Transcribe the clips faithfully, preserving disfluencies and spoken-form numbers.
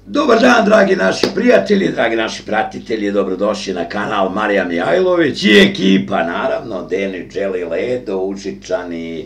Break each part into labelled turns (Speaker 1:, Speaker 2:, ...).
Speaker 1: Dobar dan, dragi naši prijatelji, dragi naši pratitelji, dobrodošli na kanal Marija Mijajlović i ekipa, naravno, Deni, Dželi, Ledo, Užičani,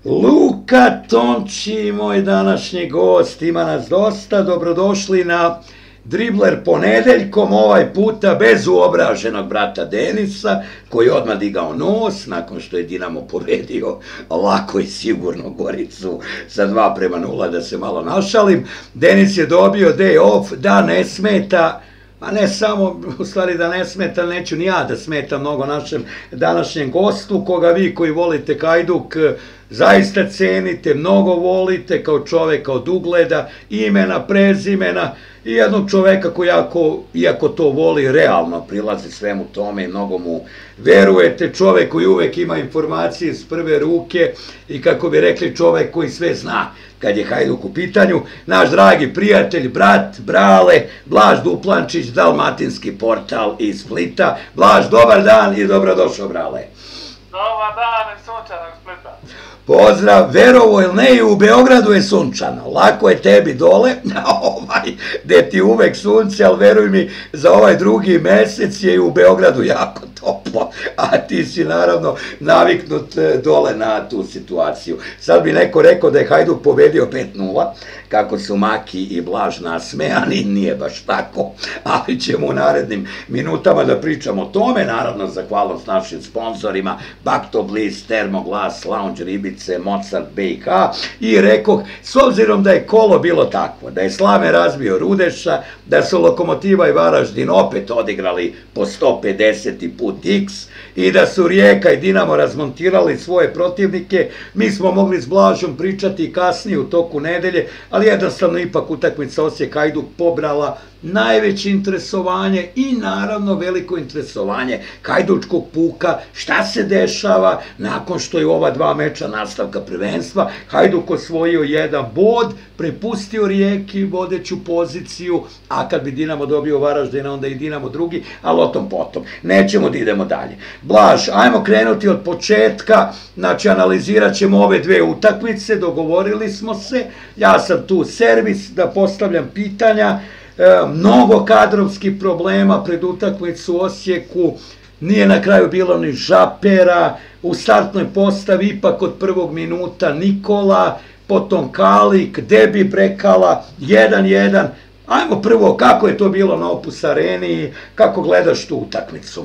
Speaker 1: Luka Tonči, moj današnji gost, ima nas dosta, dobrodošli na Dribler ponedeljkom, ovaj puta bez uobraženog brata Denisa, koji je odmah digao nos, nakon što je Dinamo pobedio lako i sigurno Goricu sa dva prema nula, da se malo našalim. Denis je dobio day off da ne smeta, a ne samo, u stvari da ne smeta, neću ni ja da smeta mnogo našem današnjem gostu, koga vi koji volite Hajduk zaista cenite, mnogo volite kao čoveka od ugleda, imena, prezimena i jednog čoveka koji, ako, iako to voli, realno prilazi svemu tome i mnogo mu verujete, čovek koji uvek ima informacije iz prve ruke i, kako bi rekli, čovek koji sve zna kad je Hajduk u pitanju, naš dragi prijatelj, brat, brale, Blaž Duplančić, Dalmatinski portal iz Splita. Blaž, dobar dan i dobrodošao, brale.
Speaker 2: Dobar dan iz sunčanog Splita.
Speaker 1: Pozdrav, verovo ili ne, i u Beogradu je sunčano, lako je tebi dole, ovaj, gde ti uvek sunce, ali veruj mi, za ovaj drugi mesec je i u Beogradu jako toplo, a ti si naravno naviknut dole na tu situaciju. Sad bi neko rekao da je Hajduk pobedio pet nula, kako su Maki i Blaž nasmejani, nije baš tako, ali ćemo u narednim minutama da pričamo o tome, naravno zahvalnost našim sponsorima, Bakto Bliss, Termoglas, Lounge Ribice, Mozart B i H, i rekoh, s obzirom da je kolo bilo takvo, da je Slaven razbio Rudeša, da su Lokomotiva i Varaždin opet odigrali po sto pedeset put X i da su Rijeka i Dinamo razmontirali svoje protivnike, mi smo mogli s Blažom pričati i kasnije u toku nedelje, ali jednostavno ipak utakmica Osijek-Hajduk pobrala najveće interesovanje i naravno veliko interesovanje hajdučkog puka, šta se dešava nakon što je ova dva meča nastavka prvenstva, Hajduk osvojio jedan bod, prepustio Rijeki vodeću poziciju, a kad bi Dinamo dobio Varaždina, onda i Dinamo drugi, ali o tom potom. Nećemo da idemo dalje. Blaž, ajmo krenuti od početka, znači analizirat ćemo ove dve utakmice, dogovorili smo se, ja sam tu servis da postavljam pitanja, mnogo kadrovskih problema pred utakmicu u Osijeku, nije na kraju bilo ni Žapera, u startnoj postavi ipak od prvog minuta Nikola, potom Kalik, Debi Brekala, jedan jedan. Ajmo prvo, kako je to bilo na Opus Areni, kako gledaš tu utakmicu?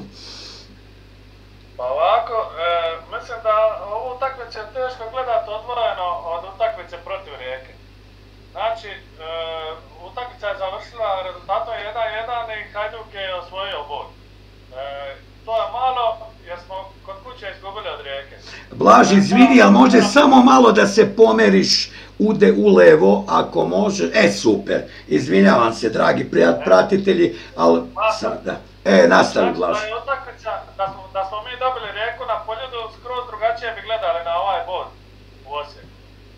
Speaker 2: Pa ovako, mislim da ovu utakmicu je teško gledati odvojeno od utakmice protiv Rijeke. Znači, utakmica je završila rezultatom jedan jedan i Hajduk je osvojio bod. To je malo jer smo kod kuće izgubili od Rijeke.
Speaker 1: Blaž, izvini, ali može samo malo da se pomeriš ude u levo, ako može. E, super, izvinjavam se, dragi pratitelji, ali sada, e, nastavi, Blaž.
Speaker 2: Znači, utakmica, da smo mi dobili Rijeku na Poljudu, skroz drugačije bi gledali na ovaj bod u Osijeku.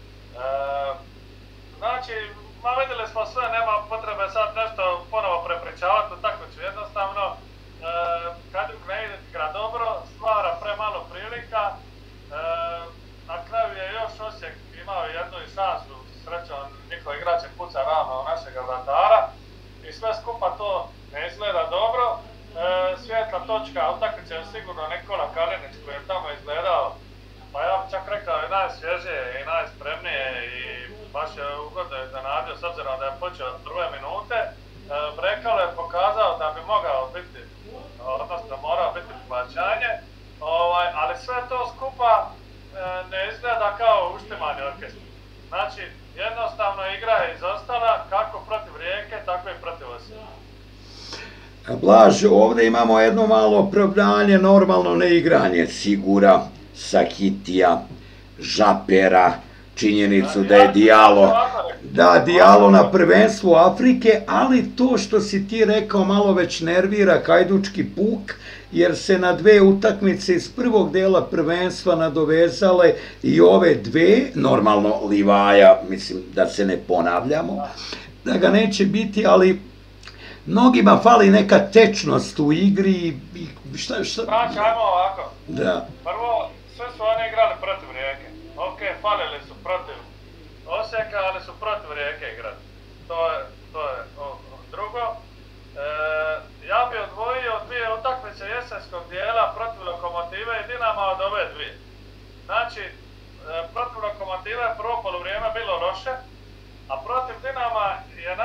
Speaker 2: Znači, ma vidjeli smo sve, nema potrebe sad nešto ponovo prepričavati utakmicu, jednostavno Hajduk ne igra dobro, stvara premalo prilika, na kraju je još Osijek imao jednu i šansu, srećom njihov igrač je puca ravno u našeg vratara i sve skupa to ne izgleda dobro. Svijetla točka utakmice je sigurno Nikola Kalinić koji je tamo izgledao, pa ja bih čak rekao i najsvježije i najspremnije i baš je ugodno iznenadio s obzirom da je počeo od prve minute. Brekalo je pokazao da bi mogao biti, odnosno morao biti pojačanje, ali sve to skupa ne izgleda kao uštimani orkestar. Znači, jednostavno igra je izostala kako protiv Rijeke, tako i protiv Osijeka.
Speaker 1: Blaž, ovdje imamo jedno malo opravdanje, normalno neigranje Sigura, Sakitija, Žapera, činjenicu da je Dijalo, da, Dijalo na prvenstvu Afrike, ali to što si ti rekao malo već nervira hajdučki puk, jer se na dve utakmice iz prvog dela prvenstva nadovezale i ove dve, normalno Livaja, mislim da se ne ponavljamo, da ga neće biti, ali mnogima fali neka tečnost u igri i šta, šta...
Speaker 2: Znači, ajmo ovako.
Speaker 1: Da.
Speaker 2: Prvo, sve su oni igrali protiv Rijeke. Ok, falili su protiv Osijeka, ali su protiv Rijeke igrali. To je, to je, ok.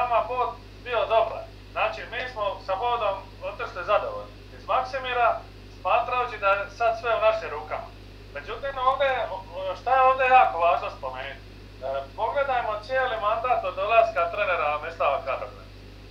Speaker 2: nama bod bio dobar. Znači, mi smo sa bodom otišli zadovoljni iz Maksimira, smatrajući da je sad sve u našim rukama. Međutim, ovdje, šta je ovdje jako važno spomenuti? E, pogledajmo cijeli mandat od dolaska trenera Mislava Karagla.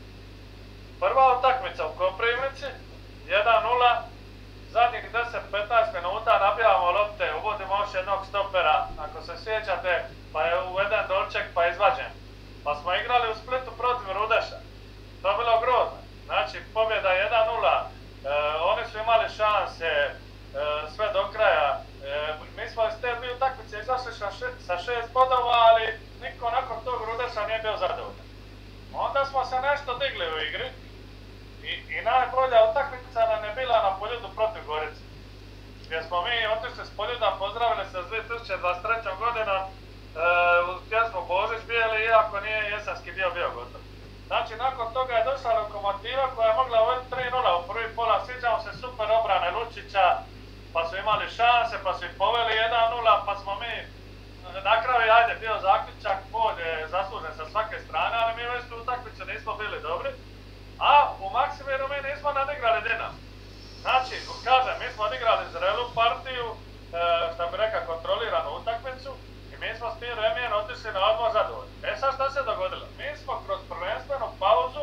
Speaker 2: Prva utakmica u Koprivnici, jedan nula, zadnjih deset do petnaest minuta nabijamo lopte, uvodimo još jednog stopera, ako se sjećate, pa je uveden Dolček pa je izvađen. Pa smo igrali u Splitu protiv Rudeša. To je bilo grozno. Znači, pobjeda jedan nula, e, oni su imali šanse, e, sve do kraja. E, mi smo iz te dvije utakmice izašli sa šest bodova, ali niko nakon tog Rudeša nije bio zadovoljan. Onda smo se nešto digli u igri i, i najbolja utakmica nam je bila na Poljudu protiv Gorice. Gdje smo mi otišli s Poljuda, pozdravili se s dvije tisuće dvadeset trećom godinom, e, uz pjesmu Božić bijeli, iako nije jesenski dio bio gotov. Znači, nakon toga je došla Lokomotiva koja je mogla voditi tri nula u prvi pola, sviđamo se super obrane Lučića, pa su imali šanse, pa su ih poveli jedan nula, pa smo mi na kraju, ajde, bio zaključak, bod je zaslužen sa svake strane, ali mi već tu utakmicu nismo bili dobri, a u Maksimiru mi nismo nadigrali Dinamo. Znači, kažem, mi smo odigrali zrelu partiju, e, što bi rekao, kontroliranu utakmicu, i mi smo s tim remijem otišli na odmor zadovoljni. E sad šta se dogodilo? Mi smo kroz prvenstvenu pauzu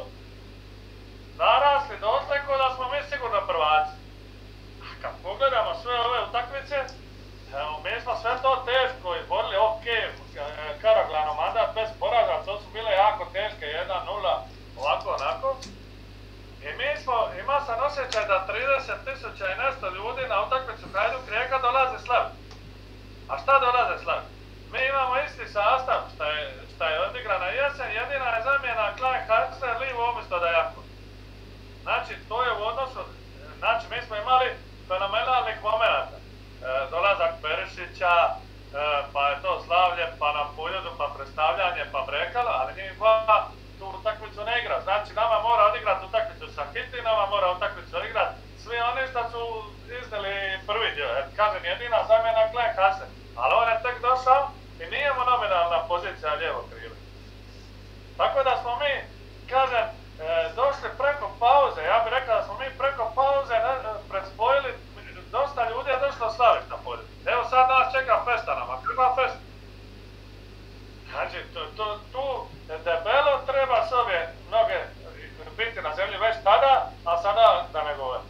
Speaker 2: narasli dotle ko da smo mi sigurno prvaci. A kad pogledamo sve ove utakmice, evo, mi smo sve to teško izborili, ok, Karaglano mandat bez poraza, to su bile jako teške, jedan nula, ovako, onako. I mi smo, imao sam osjećaj da trideset tisuća i nešto ljudi na utakmicu Hajduk Rijeka dolaze slaviti. A šta dolaze slaviti? Mi imamo isti sastav šta je, šta je odigrana jesen, jedina je zamjena Klein Harsler livo umjesto da jako. Znači, to je u odnosu, znači mi smo imali fenomenalnih momenata. E, dolazak Perišića, e, pa je to slavlje, pa na Poljudu, pa predstavljanje, pa Brekala, ali njih dva tu utakmicu ne igra. Znači, nama mora odigrati utakmicu sa Hiti, nama mora utakmicu odigrati svi oni što su iznijeli prvi dio. Jer, kažem, jedina zamjena Klein Harsler, ali on je tek došao i nije mu nominalna pozicija lijevo krilo. Tako da smo mi, kažem, e, došli preko pauze, ja bih rekao da smo mi preko pauze ne, prespojili, dosta ljudi je došlo slaviti na polju. Evo sad nas čeka festa nama, kakva festa? Znači, tu, tu, tu debelo treba s ove noge biti na zemlji već tada, a sada da ne govorim.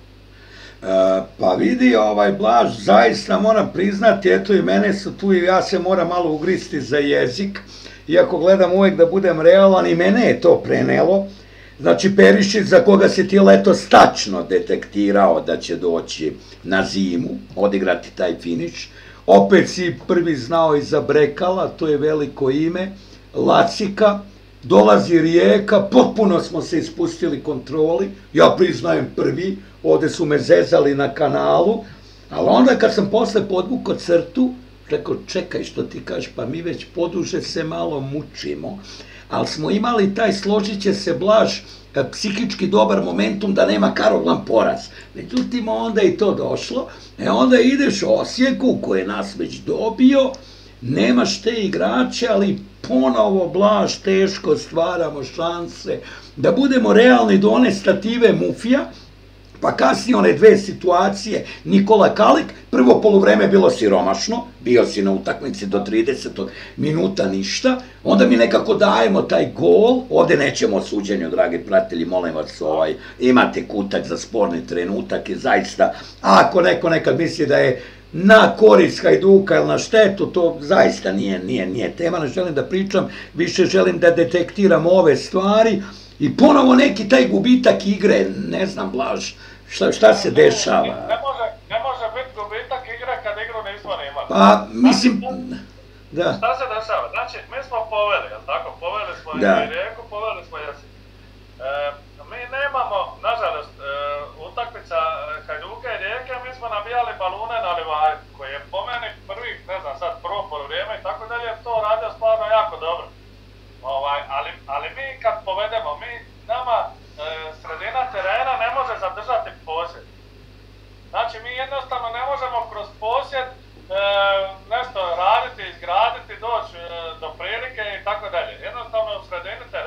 Speaker 1: E, pa vidi, ovaj Blaž, zaista moram priznati, eto i mene su tu i ja se moram malo ugristi za jezik, iako gledam uvijek da budem realan, i mene je to prenelo. Znači, Perišić, za koga se ti letos tačno detektirao da će doći na zimu, odigrati taj finiš, opet si prvi znao i za Brekala, to je veliko ime, Lacika, dolazi Rijeka, potpuno smo se ispustili kontroli, ja priznajem prvi, ovdje su me zezali na kanalu, ali onda kad sam posle podvukao crtu, rekao, čekaj što ti kažeš, pa mi već poduže se malo mučimo, ali smo imali taj, složit će se Blaž, psihički dobar momentum da nema Karoglan poraz. Međutim, onda je i to došlo, e onda ideš Osijeku koji je nas već dobio, nemaš te igrače, ali ponovo Blaž teško stvaramo šanse da budemo realni do one stative Mufija, pa kasnije one dve situacije, Nikola Kalik, prvo poluvreme je bilo siromašno, bio si na utakmici do tridesetog minuta ništa, onda mi nekako dajemo taj gol, ovdje nećemo o suđenju, dragi pratitelji, molim vas, ovaj, imate kutak za sporni trenutak i zaista, ako neko nekad misli da je na korist Hajduka ili na štetu, to zaista nije, nije, nije tema, ne želim da pričam, više želim da detektiram ove stvari. I ponovo neki taj gubitak igre, ne znam Blaž, šta, šta se dešava?
Speaker 2: Ne može, ne može biti gubitak igre kad igru nismo imali.
Speaker 1: Pa, mislim, da.
Speaker 2: Šta se dešava? Znači, mi smo poveli, jel tako? Poveli smo
Speaker 1: da.
Speaker 2: i Rijeku, poveli smo Jesik. E, mi nemamo, nažalost, e, utakmica Hajduka i Rijeke, mi smo nabijali balune na Livaju, koji je po meni prvih, ne znam sad, prvo polovrijeme i tako dalje, to radio stvarno jako dobro. Ovaj, ali, ali mi kad povedemo, mi, nama e, sredina terena ne može zadržati posjed. Znači mi jednostavno ne možemo kroz posjed e, nešto raditi, izgraditi, doći e, do prilike i tako dalje. Jednostavno u sredini terena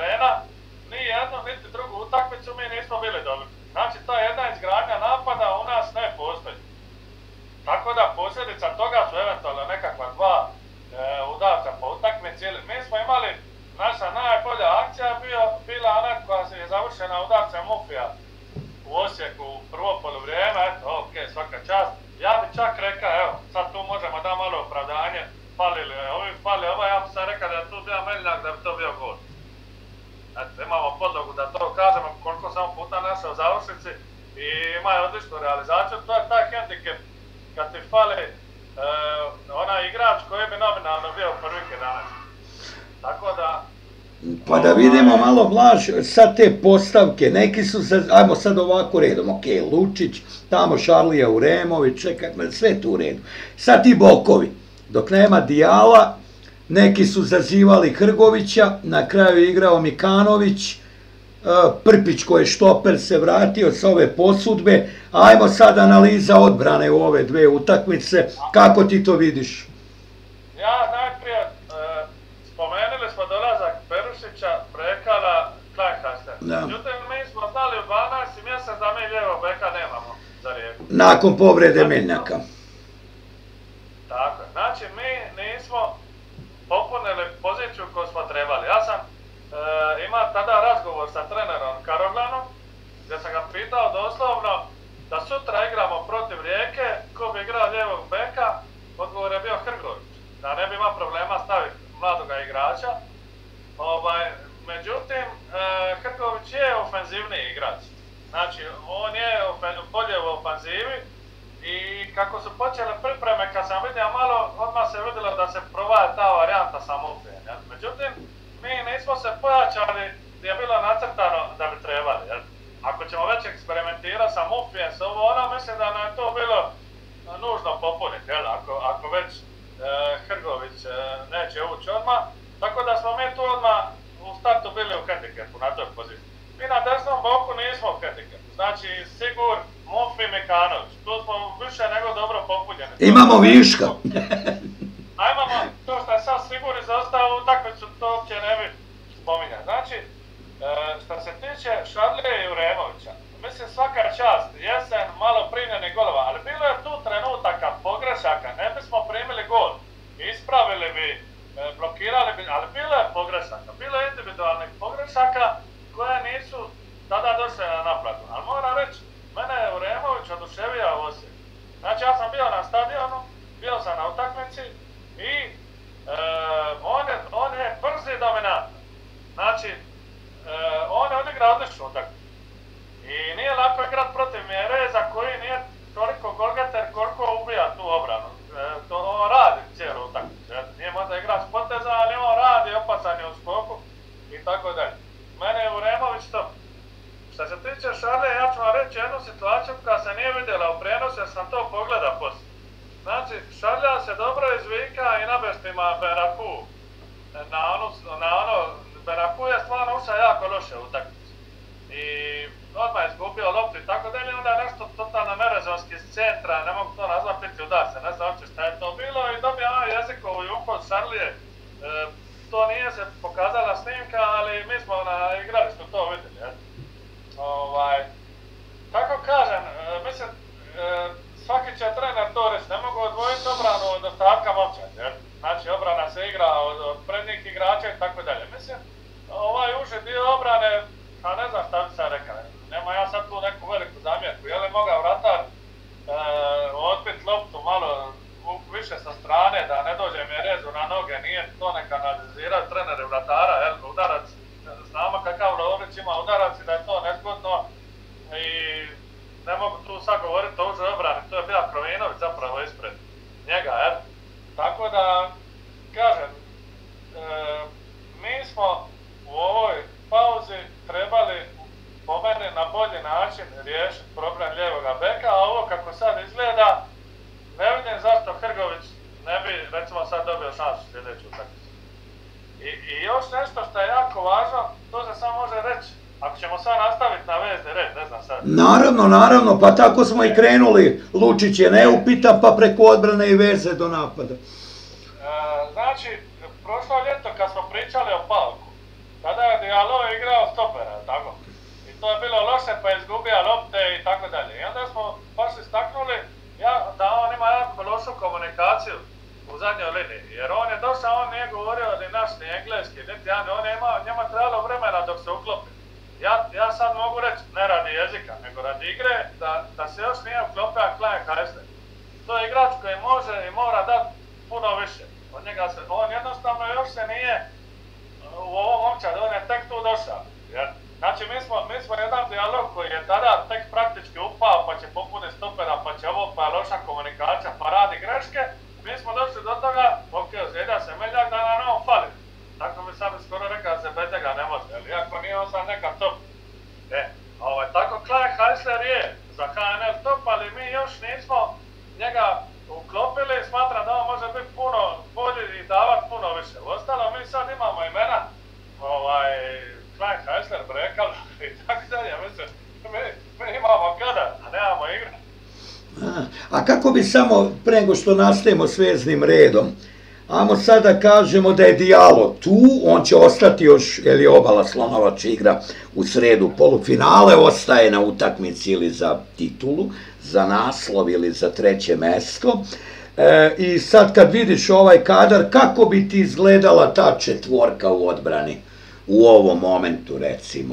Speaker 2: završena udarcem Mufija u Osijeku u prvo poluvrijeme, eto, ok, svaka čast. Ja bi čak rekao, evo, sad tu možemo da malo opravdanje, falili ovi, fali ovaj, ja bi sam rekao da je tu bio Meljak, da bi to bio gol. Eto, imamo podlogu da to kažemo koliko sam puta našao u završnici i ima je odličnu realizaciju, to je taj hendikep kad ti fali e, onaj igrač koji bi nominalno bio u prvih jedanaest. Tako da...
Speaker 1: Pa da vidimo malo Blaž, sad te postavke, neki su se, ajmo sad ovako redom, ok, Lučić, tamo Šarlija Uremović, čekaj, sve tu u redu. Sad ti bokovi, dok nema Dijala, neki su zazivali Hrgovića, na kraju je igrao Mikanović, Prpić koji je štoper se vratio sa ove posudbe, ajmo sad analiza odbrane u ove dve utakmice, kako ti to vidiš?
Speaker 2: Ja najprije, spomenuli smo dolazak Perušića, Brekala, Klajnhajster. Međutim, mi smo znali u dvanaestom mjesec da mi lijevog beka nemamo za Rijeku.
Speaker 1: Nakon povrede Meljaka.
Speaker 2: Tako je. Znači, mi nismo popunili poziciju koju smo trebali. Ja sam imao tada razgovor sa trenerom Karoglanom, gdje sam ga pitao doslovno da sutra igramo protiv Rijeke, ko bi igrao lijevog beka, odgovor je bio Hrgović. Da ne bi imao problema staviti mladoga igrača. Ovaj, međutim, e, Hrgović je ofenzivniji igrač. Znači, on je bolje u ofanzivi i kako su počele pripreme, kad sam vidio malo, odmah se vidjelo da se provaja ta varijanta sa Mufijem. Međutim, mi nismo se pojačali gdje je bilo nacrtano da bi trebali. Jel? Ako ćemo već eksperimentirati sa Mufijem, s ovo ono, mislim da nam je to bilo nužno popuniti, jel? Ako, ako već e, Hrgović e, neće ući odmah. Tako da smo mi tu odmah u startu bili u hendikepu na toj poziciji. Mi na desnom boku nismo u hendikepu, znači Sigur, Mufi, Mikanović. Tu smo više nego dobro popunjeni.
Speaker 1: Imamo viška.
Speaker 2: A imamo to što je sad Sigur izostao u utakmicu, to uopće ne bi spominjati. Znači, e, što se tiče Šarlije i Uremovića, mislim svaka čast, jesen malo primljenih golova, ali bilo je tu trenutaka pogrešaka, ne bismo primili gol, ispravili bi, e, blokirali bi, ali bilo je pogrešaka, bilo je individualnih pogrešaka koje nisu tada došle na naplatu. Ali moram reći, mene je Uremović oduševio u Osijeku. Znači ja sam bio na stadionu, bio sam na utakmici i e, on, je, on je brzi i dominantan. Znači, e, on je odigrao odličnu utakmicu. I nije lako igrati protiv Mjereza koji nije toliko golgeter koliko ubija tu obranu. E, to on radi cijelu utakmicu. Nije možda igrač poteza, ali on radi, opasan je u skoku i tako dalje. Mene je Uremović to. Što se tiče Šarlije, ja ću vam reći jednu situaciju koja se nije vidjela u prijenosu jer sam to pogleda poslije. Znači, Šarlija se dobro izvika i na bestima Beraku. Na ono, na ono, Beraku je stvarno ušao jako loše u utakmicu. I odmah je izgubio loptu i tako dalje, onda je nešto totalno nerezonski iz centra, ne mogu to nazvati piti udarce, ne znam uopće šta je to bilo i dobio ono jezikovu jumpu od Šarlije. E, to nije se pokazala snimka, ali mi smo na igralištu to vidjeli. Je. Ovaj, kako kažem, e, mislim, e, svaki će trener to reći, ne mogu odvojiti obranu od ostatka momčadi. Znači, obrana se igra od, od prednjih igrača i tako dalje. Mislim, ovaj uži dio obrane, a ne znam šta bi sad rekao, nema ja sad tu neku veliku zamjerku, je li mogao vratar e, odbiti loptu malo više sa strane, da ne dođe Mjerezu na noge, nije to neka analizirati treneri vratara, jel, udarac, znamo kakav Lovrić ima udarac i da je to nezgodno i ne mogu tu sad govoriti o užoj obrani, to je bio Krovinović zapravo ispred njega, jel, tako da, kažem, e, mi smo u ovoj pauzi trebali po meni na bolji način riješiti problem lijevoga beka, a ovo kako sad izgleda, ne vidim zašto Hrgović ne bi, recimo, sad dobio šansu sljedeću utakmicu. I, I još nešto što je jako važno, to se samo može reći, ako ćemo sad nastaviti na vezni red, ne znam sad.
Speaker 1: Naravno, naravno, pa tako smo i krenuli. Lučić je neupitan, pa preko odbrane i veze do napada.
Speaker 2: E, znači, prošlo ljeto kad smo pričali o Palku, tada je Dijalo igrao stopera, tako? I to je bilo loše, pa je izgubio lopte i tako dalje. I onda smo baš istaknuli ja, da on ima jako lošu komunikaciju u zadnjoj liniji. Jer on je došao, on nije govorio ni naš, ni engleski, niti ja, on je imao, njema trebalo vremena dok se uklopi. Ja, ja sad radi jezika, nego radi igre, da, da se još nije uklopio Klein Heisler. To je igrač koji može i mora dati puno više. Od njega se, on jednostavno još se nije u ovom momčadu, on je tek tu došao. Jer, znači, mi smo, mi smo jedan dijalog koji je tada tek praktički upao, pa će popuniti stopera, pa će ovo, pa je loša komunikacija, pa radi greške. Mi smo došli do toga, ok, zjeda se Meljak da nam on fali. Tako bi sad skoro rekao da se bez njega ne može, ali iako nije on sad neka top. E, ovaj, tako Klein Heisler je za H N L top, ali mi još nismo njega uklopili i smatram da on može biti puno bolji i davati puno više. Ostalo, mi sad imamo imena, ovaj, Klein Heisler, Brekal i tako dalje, mislim, mi, mi imamo kada, a nemamo igre.
Speaker 1: A kako bi samo, pre nego što nastavimo s veznim redom, ajmo sada kažemo da je Diallo tu, on će ostati još, jer je Obala Slonovač igra u sredu polufinale, ostaje na utakmici ili za titulu, za naslov ili za treće mesto. E, I sad kad vidiš ovaj kadar, kako bi ti izgledala ta četvorka u odbrani u ovom momentu, recimo?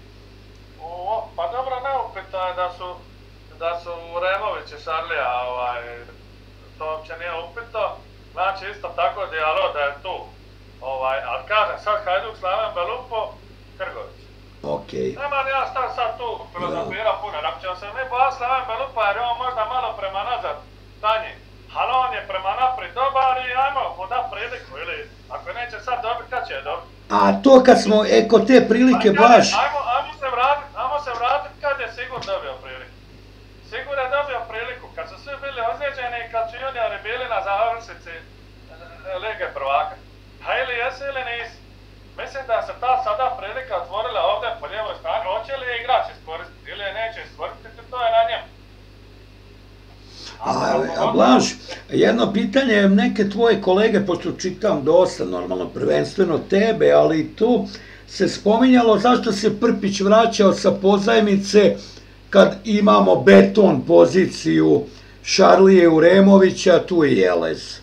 Speaker 2: O, pa dobro, neupitno je da su da su Remović i Šarlija, ovaj, to uopće nije upitno. Znači isto tako Diallo da je tu. Ovaj, ali kažem, sad Hajduk, Slaven Belupo, Krgović.
Speaker 1: Okej.
Speaker 2: Nema ni ja šta sad tu filozofira puno. Ako ćemo se mi bojati Slaven Belupa jer je on možda malo prema nazad tanji. Ali on je prema naprijed dobar i ajmo mu da priliku ili ako neće sad dobiti, kad će je dobiti?
Speaker 1: A to kad smo, e, kod te prilike baš...
Speaker 2: Ajmo, ajmo se vratiti, ajmo se vratiti kad je Sigur dobio priliku. Sigur je dobio priliku kad su svi bili ozlijeđeni i kad su juniori bili na završnici Lige prvaka. A ili jesi ili nisi. Mislim da se ta sada prilika otvorila ovdje po lijevoj strani. Hoće li je igrač iskoristiti ili je neće iskoristiti, to je na njemu.
Speaker 1: A, a Blaž, jedno pitanje, neke tvoje kolege, pošto čitam dosta normalno, prvenstveno tebe, ali i tu se spominjalo zašto se Prpić vraćao sa pozajmice kad imamo beton poziciju Šarlije Uremovića, tu je Jelez.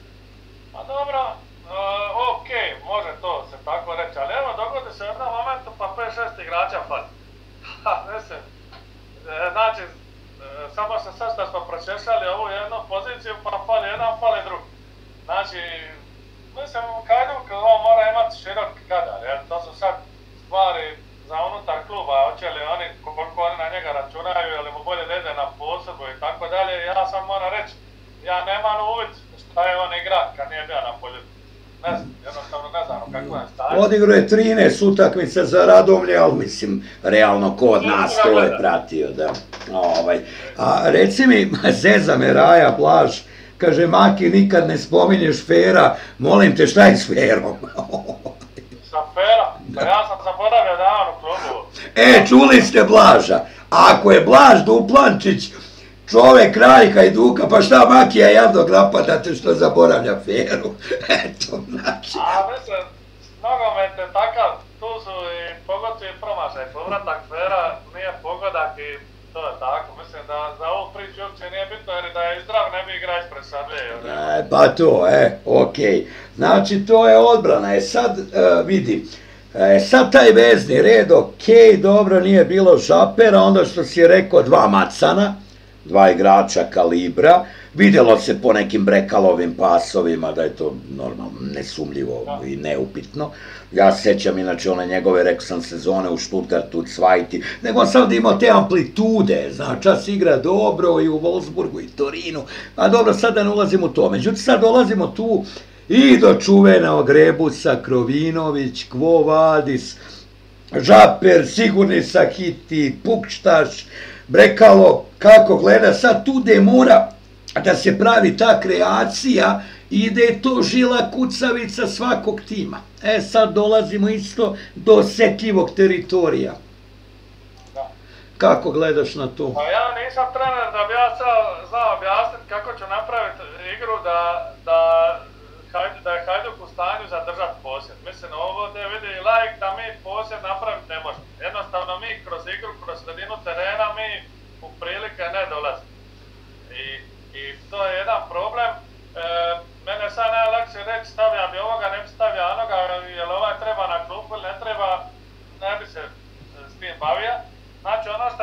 Speaker 2: Pa dobro, uh, ok, može to se tako reći, ali evo dogodi se u jednom momentu pa pet šest igrača fali. Mislim, znači, samo se sad što smo pročešali ovu jednu poziciju pa fali jedan, fali drugi. Znači, mislim, Hajduk on mora imati širok kadar, jer to su sad stvari za unutar kluba, hoće li oni, koliko oni na njega računaju, ili mu bolje da ide na posudbu i tako dalje, ja sam moram reći, ja nemam uvid šta je on igra kad nije bio na polju. Ne znam, jednostavno ne znam kako je stavio.
Speaker 1: Odigrao je trinaest utakmica za Radomlje, ali mislim, realno ko od nas to je pratio, da. Ovaj. A reci mi, zeza me Raja Blaž, kaže, Maki, nikad ne spominješ Fera, molim te, šta je s Ferom?
Speaker 2: Sa Fera? Pa ja sam zaboravio da on u klubu.
Speaker 1: E, čuli ste Blaža, ako je Blaž Duplančić, čovek kralj Hajduka, pa šta Makija javnog napadate što zaboravlja Feru? Eto, znači.
Speaker 2: A mislim, nogomet je takav, tu su i pogodi i promašaj, povratak Fera nije pogodak i to je tako. Mislim da za ovu priču uopće nije bitno jer da je zdrav ne bi igrao ispred Šarlije.
Speaker 1: E, pa to, e, okej. Znači, to je odbrana. E sad, vidi, e, sad taj vezni red, okej, dobro, nije bilo Žapera, onda što si rekao dva Macana, dva igrača kalibra, vidjelo se po nekim Brekalovim pasovima da je to normalno nesumljivo i neupitno. Ja sećam inače one njegove, rekao sam, sezone u Stuttgartu, Cvajti, nego on sad imao te amplitude, znači čas igra dobro i u Wolfsburgu i Torinu, a dobro, sad da ne ulazim u to. Međutim, sad dolazimo tu i do čuvenog Rebusa, Krovinović, Quo Vadis, Žaper, Sigurni Sakiti, Pukštaš, Brekalo, kako gleda, sad tu gde mora da se pravi ta kreacija i da je to žila kucavica svakog tima. E sad dolazimo isto do osetljivog teritorija. Kako gledaš na to?
Speaker 2: Pa ja nisam trener da bi ja sad znao objasniti kako ću napraviti igru da, da, da je Hajduk u stanju zadržati posjed. Mislim, ovdje vidi Lajk da mi posjed napraviti ne možemo. Jednostavno mi kroz igru, kroz sredinu terena mi u prilike ne dolazimo. I, i to je jedan problem. E, mene sad najlakše reći stavlja bi ovoga, ne bi stavlja onoga, jer ovaj treba na klupu ili ne treba, ne bi se s tim bavio. Znači ono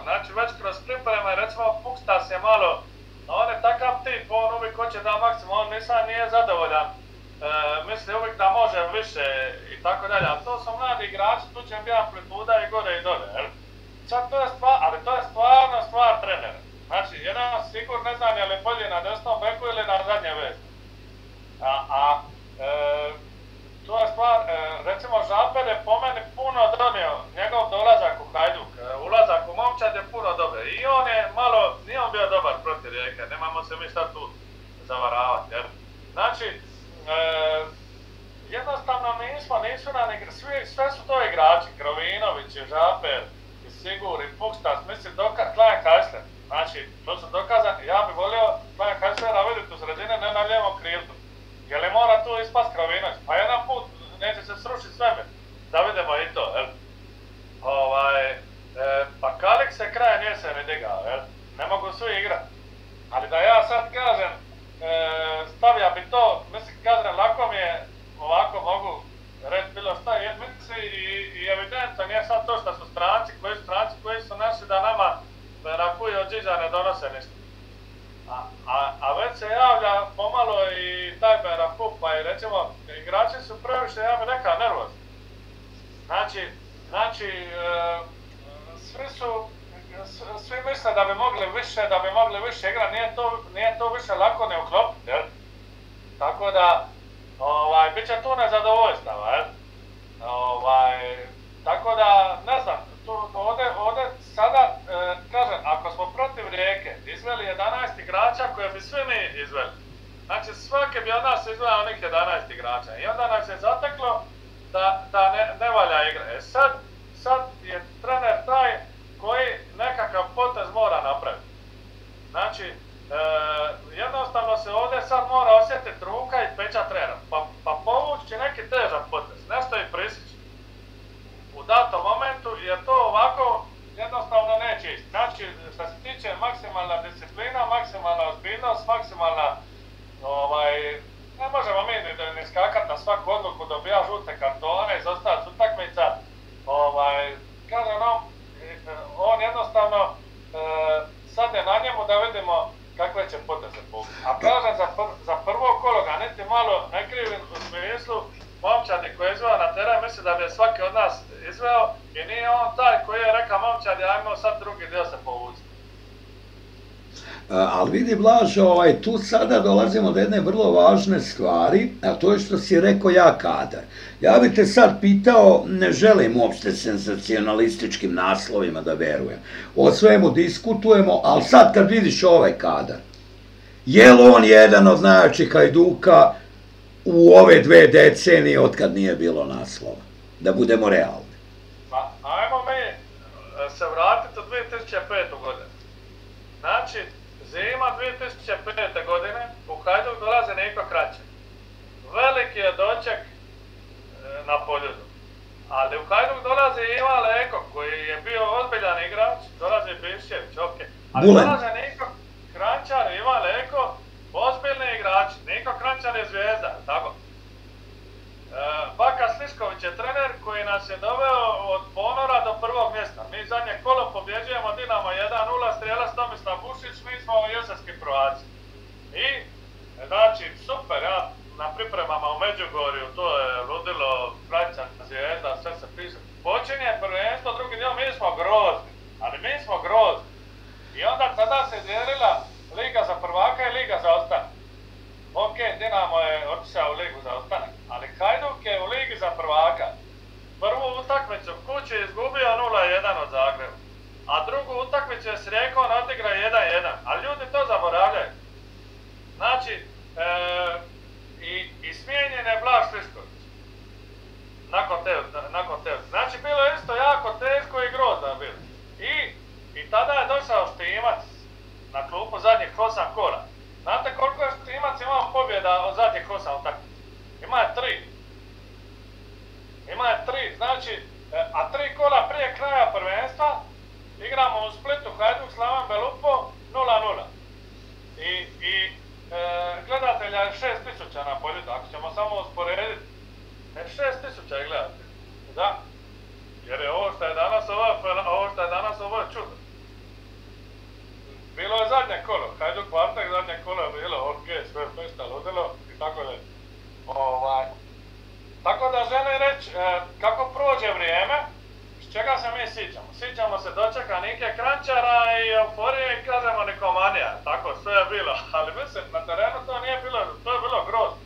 Speaker 2: Znači već kroz pripreme, recimo Pukstas je malo, on je takav tip, on uvijek hoće da maksimum, on nisam nije zadovoljan. E, misli uvijek da može više i tako dalje, ali to su mladi igrači, tu će biti amplituda i gore i dole, jel? Sad to je stvar, ali to je stvarno stvar trenera. Znači, jedan sigurno ne znam je li bolje na desnom beku ili na zadnje vezi. A, a e, to je stvar, e, recimo Žalper je po meni puno donio, njegov dolazak u Hajduk, e, ulazak u Momčad je puno dobar. I on je malo, nije on bio dobar protiv Rijeke, nemamo se mi sad tu zavaravati, jer. Znači, e, jednostavno nismo, nisu nam igra, svi, sve su to igrači, Krovinović i Žalper, i Sigur, i Pukstas, mislim, Klein Kajsler. Znači, to su dokazani, ja bih volio Klein Kajslera vidjeti u sredini, ne na lijevom kriltu. Je li mora tu ispast Krovinović? Pa jedan put neće se srušiti svemir, da vidimo i to, jel? Ovaj, e, pa Kalik se krajem jeseni digao, jel? Ne mogu svi igrati. Ali da ja sad kažem, e, stavlja bi to, mislim, kažem, lako mi je, ovako mogu reći bilo šta, jer misli i, i evidentno nije sad to što su stranci, koji su stranci koji su našli da nama Rakuj od Điđa ne donose ništa. A, a, a već se javlja pomalo i taj Berakup, pa i recimo, igrači su previše, ja bih rekao, nervozni. Znači, znači, e, svi su, svi misle da bi mogli više, da bi mogli više igrati, nije to, nije to više lako ne uklopiti, jel? Tako da, ovaj, bit će tu nezadovoljstava, jel? Ovaj, tako da, ne znam, tu, ovdje, ovdje sada, e, kažem, ako smo protiv Rijeke izveli jedanaest igrača koje bi svi mi izveli, znači svaki bi od nas izveli onih jedanaest igrača i onda nam se zateklo da, da ne, ne valja igra. E sad, sad je trener taj koji nekakav potez mora napraviti. Znači, e, jednostavno se ovdje sad mora osjetiti ruka i pečat trenera, pa, pa povući neki težak potez, nešto i prisjeći u datom momentu, jer to ovako jednostavno neće ići. Znači, što se tiče maksimalna disciplina, maksimalna ozbiljnost, maksimalna, ovaj, ne možemo mi ni, ni skakati na svaku odluku, dobija žute kartone, izostati s utakmica, ovaj, kažem, on, on jednostavno, e, sad je na njemu da vidimo kakve će poteze povući. A kažem, za, pr, za prvo kolo ga niti malo ne krivim u smislu, Momčadi koji je izveo na teren, misli da bi je svaki od nas izveo i nije on taj koji je rekao Momčadi, ajmo sad drugi dio se povući.
Speaker 1: Ali vidi Blaž, ovaj, tu sada dolazimo do jedne vrlo važne stvari, a to je što si rekao ja kadar. Ja bih te sad pitao, ne želim uopšte senzacionalističkim naslovima da verujem. O svemu diskutujemo, ali sad kad vidiš ovaj kadar, je li on jedan od najjačih Hajduka u ove dve decenije otkad nije bilo naslova? Da budemo realni.
Speaker 2: Pa, ajmo mi se vratiti u dvije tisuće petu godinu. Znači, zima dvije tisuće pete godine u Hajduk dolazi Niko Kračin. Veliki je doček na Poljudu. Ali u Hajduk dolazi Ivan Leko, koji je bio ozbiljan igrač, dolazi Bišćević, ok. Ali
Speaker 1: Bulen.
Speaker 2: dolazi Niko Krančar, Ivan Leko, ozbiljni igrači. Niko Krančar je zvijezda, tako? Baka Slišković je trener koji nas je doveo od ponora do prvog mjesta. Mi zadnje kolo pobjeđujemo Dinamo jedan nula, strijelac Tomislav Bušić, mi smo jesenski prvaci. I, znači, super, ja na pripremama u Međugorju, to je ludilo, Kračan, zvijezda, sve se piše. Počinje prvenstvo, drugi dio, mi smo grozni, ali mi smo grozni. I onda tada se dijelila Liga za prvaka i Liga za ostanak. Ok, Dinamo je otišao u Ligu za ostanak, ali Hajduk je u Ligi za prvaka. Prvu utakmicu kući je izgubio nula jedan od Zagreba, a drugu utakmicu je s Rijekom odigra jedan jedan, ali ljudi to zaboravljaju. Znači, e, i, i smijenjen je Blaž Slišković. Nakon te, nakon te. Znači, bilo je isto jako teško i grozno bilo. I, i tada je došao Štimac na klupu zadnjih osam kola. Znate koliko je Štimac imao pobjeda od zadnjih osam utakmica? Ima je tri. Ima je tri, znači, a tri kola prije kraja prvenstva igramo u Splitu Hajduk Slaven Belupo nula nula. čega se mi sićamo? Sićamo se dočeka Nike Kranjčara i euforije i kažemo nikomanija, tako sve je bilo, ali mislim, na terenu to nije bilo, to je bilo grozno.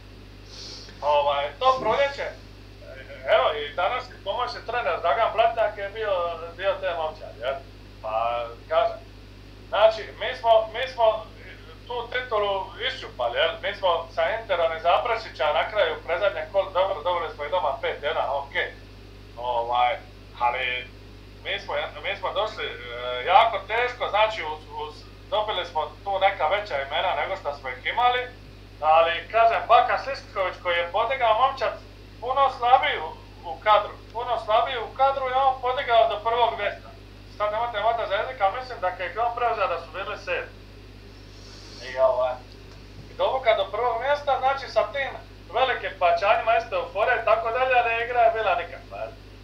Speaker 2: Ovaj, to proljeće, evo i danas pomoćni trener Dragan Blatnjak je bio dio te momčadi, jel? Pa kažem, znači mi smo, mi smo tu titulu iščupali, jel? Mi smo sa Interom iz Zaprešića na kraju prezadnje kol, dobro, dobro smo i doma pet jedan, ok. Ovaj, ali mi smo, mi smo došli e, jako teško, znači uz, uz, dobili smo tu neka veća imena nego što smo ih imali, ali kažem, Baka Slisković koji je podigao momčad puno slabiji u, u kadru, puno slabiji u kadru i on podigao do prvog mjesta. Sad nemate vata za jezik, ali mislim da kad je on preuzeo da su bili sedmi. I ovaj, i dobuka do prvog mjesta, znači sa tim velikim plaćanjima jeste eufore i tako dalje, ali igra je bila nikakva.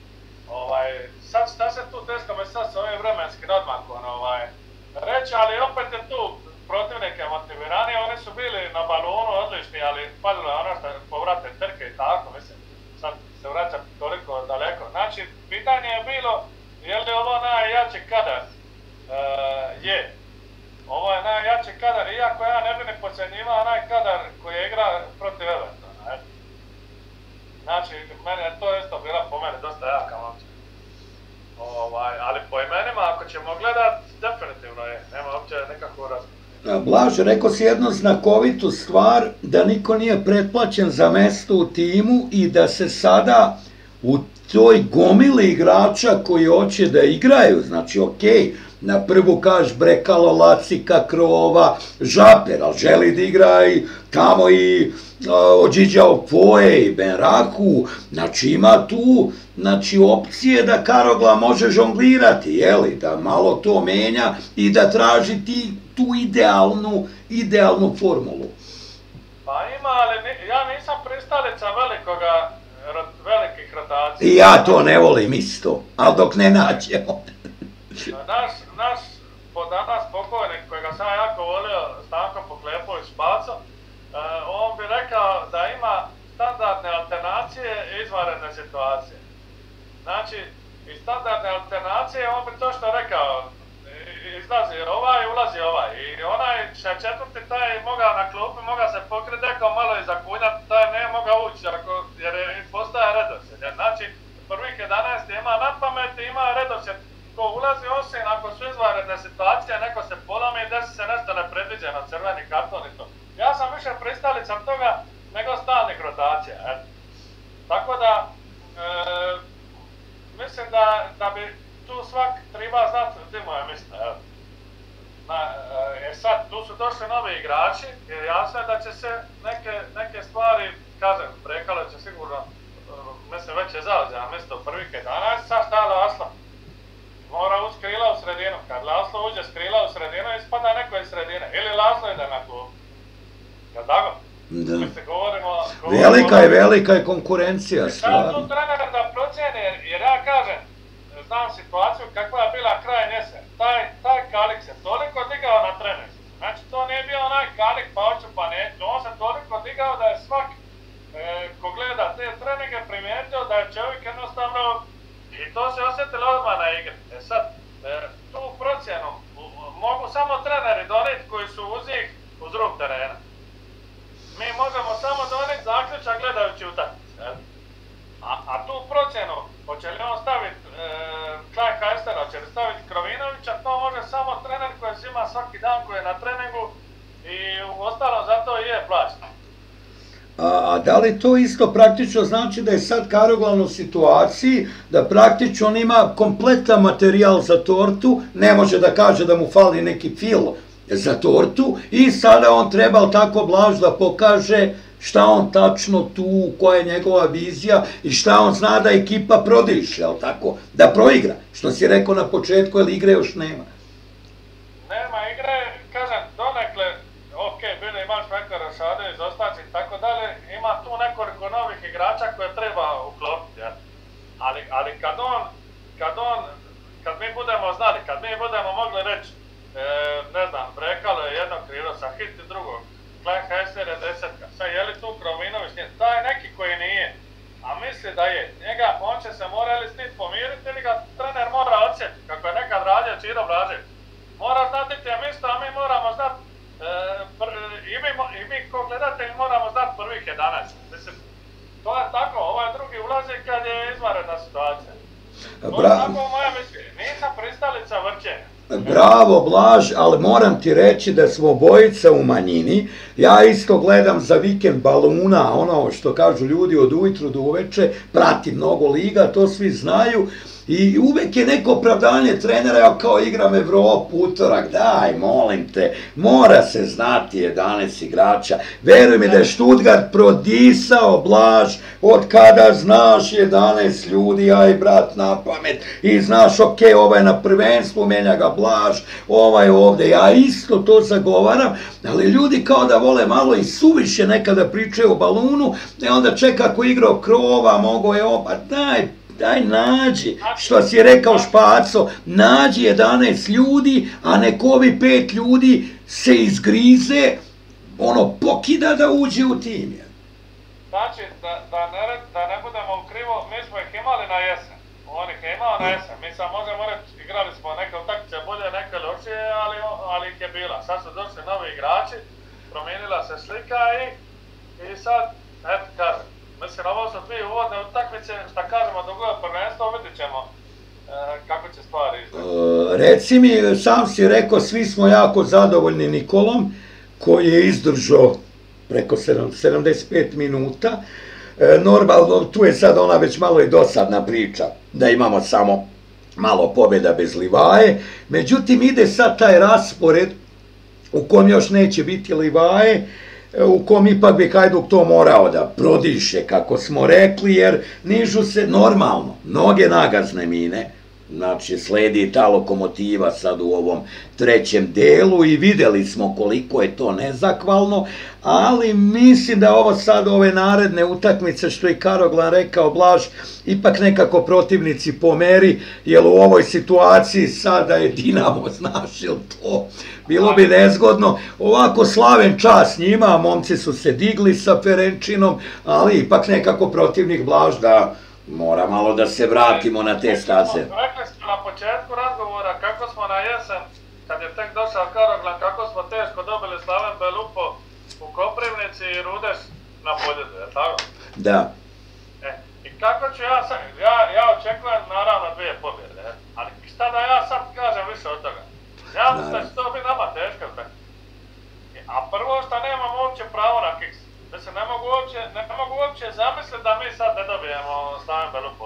Speaker 2: Ovaj, sad šta se tu teško me sad s ovim vremenskim odmakom ovaj, reći, ali opet je tu protivnike motivirani, oni su bili na balonu odlični, ali falilo je ono što povrate trke i tako, mislim, sad se vraća toliko daleko. Znači, pitanje je bilo, je li ovo najjači kadar? E, je. Ovo je najjači kadar, iako ja ne bi ne podcjenjivao onaj kadar koji je igra protiv Evertona. Eh? Znači, meni je to isto bila po meni dosta jaka momčad. Ovaj, ali po imenima, ako ćemo gledat, definitivno je, nema uopće nekakvu razliku.
Speaker 1: Blaže, rekao si jednu znakovitu stvar, da niko nije pretplaćen za mesto u timu i da se sada u toj gomili igrača koji hoće da igraju, znači okej, na prvu kažeš Brekalo, Lacika, Krova, Žaper, ali želi da igra i tamo i Ođiđa Opoje i Benraku, znači ima tu znači, opcije da Karogla može žonglirati, jeli, da malo to menja i da traži ti tu idealnu, idealnu formulu.
Speaker 2: Pa ima, ali ja nisam pristalica velikoga, velikih rotacija.
Speaker 1: I ja to ne volim isto, ali dok ne nađemo.
Speaker 2: Naš, naš po danas pokojnik kojega sam jako volio, Stanko Poklepović Paco, on bi rekao da ima standardne alternacije i izvanredne situacije. Znači, iz standardne alternacije on bi to što rekao, izlazi ovaj, ulazi ovaj. I onaj še četvrti, taj je mogao na klupi, mogao se pokriti, rekao malo i zakunjati, taj ne mogao ući, ako, jer je postaje redosljed. Znači, prvih jedanaest ima na pameti, ima redosljed ko ulazi, osim ako su izvanredne situacije, neko se polomi i desi se nešto nepredviđeno, crveni karton i to. Ja sam više pristalica toga nego stalnih rotacija. Et. Tako da, e, mislim da, da bi tu svak treba znati gdje mu je mjesto. Jer sad, tu su došli novi igrači i jasno je da će se neke, neke stvari, kažem, Brekalo će sigurno, mislim, već je zauzeo mjesto u prvih jedanaest, sad stalo Aslan. Mora ući krila u sredinu. Kad Laslo uđe s krila u sredinu, ispada neko iz sredine. Ili Laslo ide na klub. Jel' tako?
Speaker 1: Da.
Speaker 2: Mislim, govorimo, govorimo...
Speaker 1: Velika je, velika je konkurencija, stvarno.
Speaker 2: Sad tu trener da procijeni, jer, jer ja kažem, znam situaciju kakva je bila kraj jesen. Taj, taj Kalik se toliko digao na trener. Znači, to nije bio onaj Kalik pa hoću pa neću. On se toliko digao da je svak, e, ko gleda te treninge, primijetio da je čovjek jednostavno. I to se osjetilo odmah na igri. E sad, e, tu procjenu mogu samo treneri donijeti koji su uz njih uz rub terena. Mi možemo samo donijeti zaključak gledajući utakmice. A, a tu procjenu, hoće li on staviti e, Klein Heistera, hoće li staviti Krovinovića, to može samo trener koji se ima svaki dan koji je na treningu i u ostalom zato i je plaćen.
Speaker 1: A da li to isto praktično znači da je sad Karoglan u situaciji da praktično on ima kompletan materijal za tortu, ne može da kaže da mu fali neki fil za tortu i sada on treba tako Blaž da pokaže šta on tačno tu, koja je njegova vizija i šta on zna da ekipa prodiše, jel tako, da proigra, što si rekao na početku, jer igre još nema.
Speaker 2: Nema igre, kažem, donekle, ok, bili imaš Meko Rašadović, Zostaci i tako dalje, ima tu nekoliko novih igrača koje treba uklopiti, ja. ali, ali kad on, kad on, kad mi budemo znali, kad mi budemo mogli reći, e, ne znam, Brekalo je jedno krilo, Sahit i drugog, Klein Heister je desetka, sad je li tu Krovinović nije, taj neki koji nije, a misli da je, njega, on će se morali s njim pomiriti ili ga roditeljem isto, a mi moramo znat, i mi, i mi ko gledatelji moramo znat prvih jedanaest. Mislim, to je tako, ovaj drugi ulazi kad je izvanredna situacija. To je tako moje mišljenje, nisam pristalica vrćenja.
Speaker 1: Bravo Blaž, ali moram ti reći da smo obojica u manjini. Ja isto gledam za vikend baluna, ono što kažu ljudi od ujutru do uveče, pratim mnogo liga, to svi znaju. I uvek je neko opravdanje trenera, ja kao igram Evropu, utorak, daj, molim te, mora se znati jedanaest igrača. Veruj mi da je Stuttgart prodisao, Blaž, od kada znaš jedanaest ljudi, aj brat, na pamet, i znaš, ok, ovaj na prvenstvu, menja ga Blaž, ovaj ovde, ja isto to zagovaram, ali ljudi kao da vole malo i suviše nekada pričaju o balunu, i onda čeka ako igrao Krova, mogo je opa, daj, daj nađi, što si je rekao Špaco, nađi jedanaest ljudi, a nek ovi pet ljudi se izgrize, ono, pokida da uđe u tim.
Speaker 2: Znači, da, da, ne, da ne budemo u krivo, mi smo ih imali na jesen, on ih je imao na jesen, mi sad možemo reći, igrali smo neke utakmice bolje, neke lošije, ali, ali ih je bila. Sad su došli novi igrači, promijenila se slika i, i sad, eto kažem, mislim, ovo su dvije uvodne utakmice, šta kažemo, do goja prvenstva, vidit ćemo e, kako će stvari izgledati.
Speaker 1: E, reci mi, sam si rekao, svi smo jako zadovoljni Nikolom, koji je izdržao preko sedamdeset pet minuta. E, normalno, tu je sad ona već malo i dosadna priča, da imamo samo malo pobjeda bez Livaje. Međutim, ide sad taj raspored u kom još neće biti Livaje, u kom ipak bi Hajduk to morao da prodiše, kako smo rekli, jer nižu se normalno, mnoge nagazne mine, znači sledi ta Lokomotiva sad u ovom trećem delu i videli smo koliko je to nezahvalno, ali mislim da ovo sad, ove naredne utakmice, što je Karoglan rekao, Blaž, ipak nekako protivnici pomeri, jer u ovoj situaciji sada je Dinamo, znaš, ili to bilo bi nezgodno. Ovako slaven čas njima, momci su se digli sa Ferenčinom, ali ipak nekako protivnik, Blaž, da mora malo da se vratimo na te staze.
Speaker 2: Rekli smo na početku razgovora kako smo na jesen, kad je tek došao Karoglan, kako smo teško dobili Slaven Belupo u Koprivnici i Rudeš na Poljudu, je tako?
Speaker 1: Da.
Speaker 2: E, i kako ću ja sad, ja, ja očekujem naravno dvije pobjede, ali šta da ja sad kažem više od toga? Ja mislim da će to biti nama teško, tako. A prvo što nemamo uopće pravo na kiks. Mislim, ne mogu uopće, ne mogu uopće zamisliti da mi sad ne dobijemo Slaven Belupo.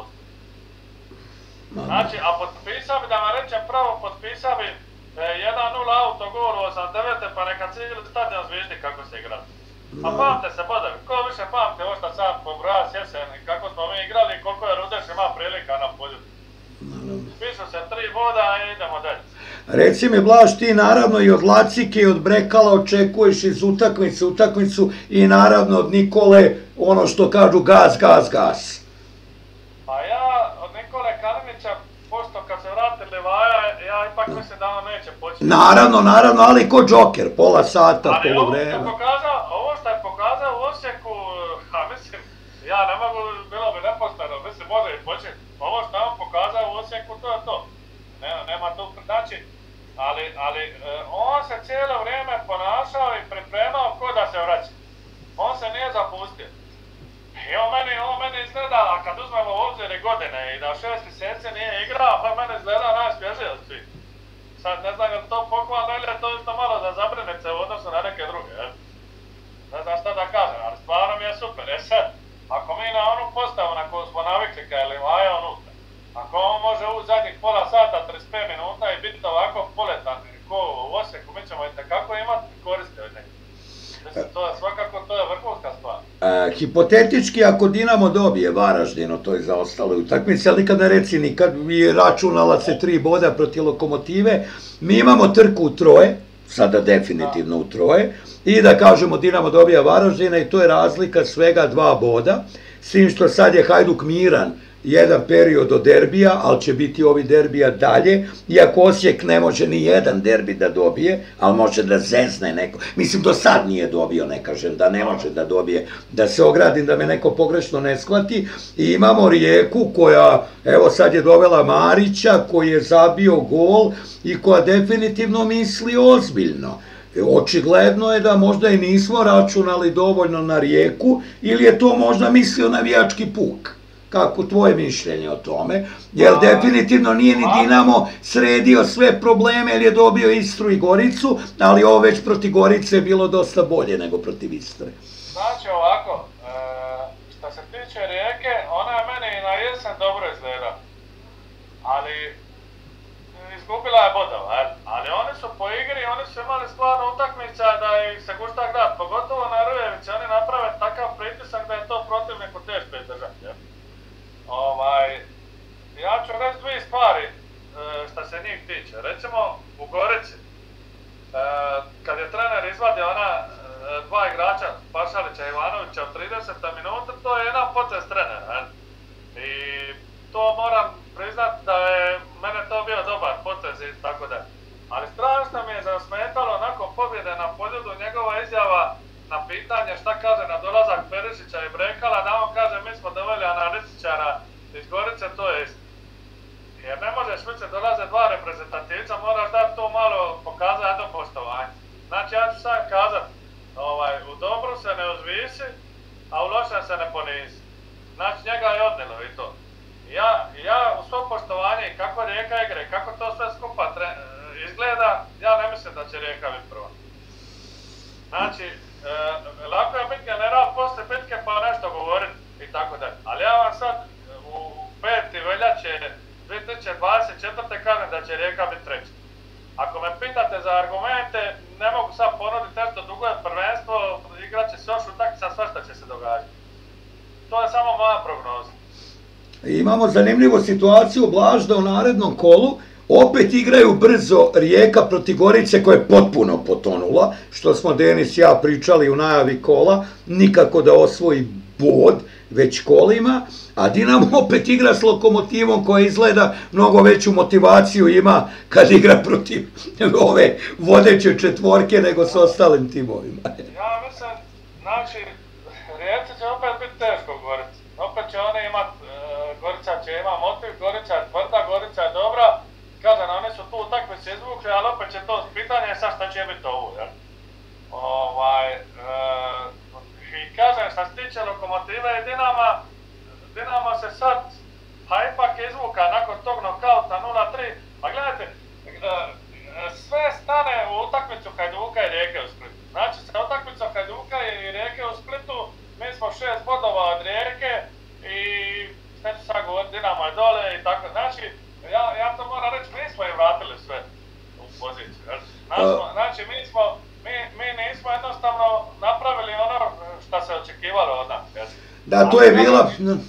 Speaker 2: Znači, a potpisao bi, da vam rečem pravo, potpisao bi jedan nula autogol u osamdeset devete pa neka cijeli stadion zviždi kako se igrali. A pamte se bodovi, ko više pamte ovo što sad pobraja s jesen i kako smo mi igrali i koliko je Rudeš ima prilika na Poljudu. Pišu se tri boda i idemo dalje.
Speaker 1: Reci mi, Blaž, ti naravno i od Lacike i od Brekala očekuješ iz utakmice utakmicu i naravno od Nikole ono što kažu gas, gas, gas.
Speaker 2: Pa ja od Nikole Kalinića, pošto kad se vrati Livaja, ja ipak mislim da on neće početi.
Speaker 1: Naravno, naravno, ali ko Džoker, pola sata, polo vremena.
Speaker 2: Ali ovo što je pokazao u Osijeku, a mislim, ja ne mogu, bilo bi nepošteno, mislim, može i početi. Ovo što je on pokazao u Osijeku, to je to. Nema tu, znači, ali, ali on se cijelo vrijeme ponašao i pripremao ko da se vraća. On se nije zapustio. I on meni, on meni izgleda, a kad uzmemo u obzir i godine i da šest mjeseci nije igrao, pa meni izgleda najsvježije od svih. Sad ne znam je to pohvalno ili je to isto malo da zabrine se u odnosu na neke druge, je. Ne znam šta da kažem, ali stvarno mi je super. E sad, ako mi na onu postavu na koju smo navikli kaj je Livaja unutra, ako on može u zadnjih pola sata, trideset pet minuta i biti ovako poletan, ko u Osijeku, mi ćemo i tekako imati koristi od njega. Mislim, to je svakako, to je vrhunska stvar.
Speaker 1: E, hipotetički, ako Dinamo dobije Varaždin, to je zaostalo u utakmici, ali nikad ne reci nikad, mi računala se tri boda protiv Lokomotive, mi imamo trku u troje, sada definitivno u troje, i da kažemo Dinamo dobija Varaždina i to je razlika svega dva boda, s tim što sad je Hajduk miran jedan period od derbija, ali će biti ovi derbija dalje, iako Osijek ne može ni jedan derbi da dobije, ali može da zezne neko. Mislim, do sad nije dobio, ne kažem da ne može da dobije, da se ogradim, da me neko pogrešno ne shvati. I imamo Rijeku koja, evo sad je dovela Marića, koji je zabio gol i koja definitivno misli ozbiljno. Očigledno je da možda i nismo računali dovoljno na Rijeku, ili je to možda mislio navijački puk. Kako tvoje mišljenje o tome? Jer definitivno nije ni Dinamo sredio sve probleme, jer je dobio Istru i Goricu, ali ovo već protiv Gorice je bilo dosta bolje nego protiv Istre.
Speaker 2: Znači ovako, što se tiče Rijeke, ona je meni i na jesen dobro izgleda, ali izgubila je bodova, ali oni su po igri, oni su imali stvarno utakmica da ih se gušta grad, pogotovo na Rujevici, oni naprave takav pritisak da je to protivniku teško izdržati. Ovaj, ja ću reći dvije stvari što se njih tiče. Recimo u Gorici, kad je trener izvadio ona dva igrača, Pašalića i Ivanovića u tridesetoj minuti, to je jedan potez trenera. I to moram priznat da je mene to bio dobar potez i tako da. Ali strašno mi je zasmetalo nakon pobjede na Poljudu njegova izjava na pitanje šta kaže na dolazak Perišića i Brekala, da on kaže mi smo doveli analitičara iz Gorice, to je isto. Jer ne možeš, već se dolaze dva reprezentativca, moraš dati to malo pokazati jedno poštovanje. Znači ja ću sad kazat, ovaj, u dobru se ne uzvisi, a u lošem se ne ponizi. Znači njega je odnilo i to. Ja, ja u svo poštovanje i kako Rijeka igre, kako to sve skupa tre, izgleda, ja ne mislim da će Rijeka biti prva. Znači, e, lako je biti general poslije bitke pa nešto govoriti i tako dalje. Ali ja vam sad u peti veljače dvije tisuće dvadeset četvrte kažem da će Rijeka biti treća. Ako me pitate za argumente, ne mogu sad ponuditi nešto, dugo je prvenstvo, igrat će se još utakmica, sve što će se događati. To je samo moja prognoza.
Speaker 1: Imamo zanimljivu situaciju, Blaž, da u narednom kolu opet igraju brzo Rijeka protiv Gorice koja je potpuno potonula, što smo Denis i ja pričali u najavi kola, nikako da osvoji bod, već kolima, a Dinamo opet igra s Lokomotivom koja izgleda mnogo veću motivaciju ima kad igra protiv ove vodeće četvorke nego s ostalim timovima.
Speaker 2: Ja mislim, znači, Rijeci će opet biti teško Gorici. Opet će oni imat, Gorica će ima motiv, Gorica je tvrda, Gorica je dobra. Kažem, oni su tu utakmicu izvukli, ali opet će to pitanje sad šta će biti ovo, jel? Ovaj, e, i kažem, šta se tiče Lokomotive i Dinama, Dinamo se sad, pa ipak izvuka nakon tog nokauta nula tri, pa gledajte, e, sve stane u utakmicu Hajduka i Rijeke u Splitu. Znači, sa utakmicom Hajduka i Rijeke u Splitu, mi smo šest bodova od Rijeke i sve ću sad govoriti, Dinamo je dole i tako, znači, Ja, ja to moram reći, mi smo im vratili sve u poziciju. Znači, mi, smo, mi, mi nismo jednostavno napravili ono što se očekivalo od nas.
Speaker 1: Da, to je bila...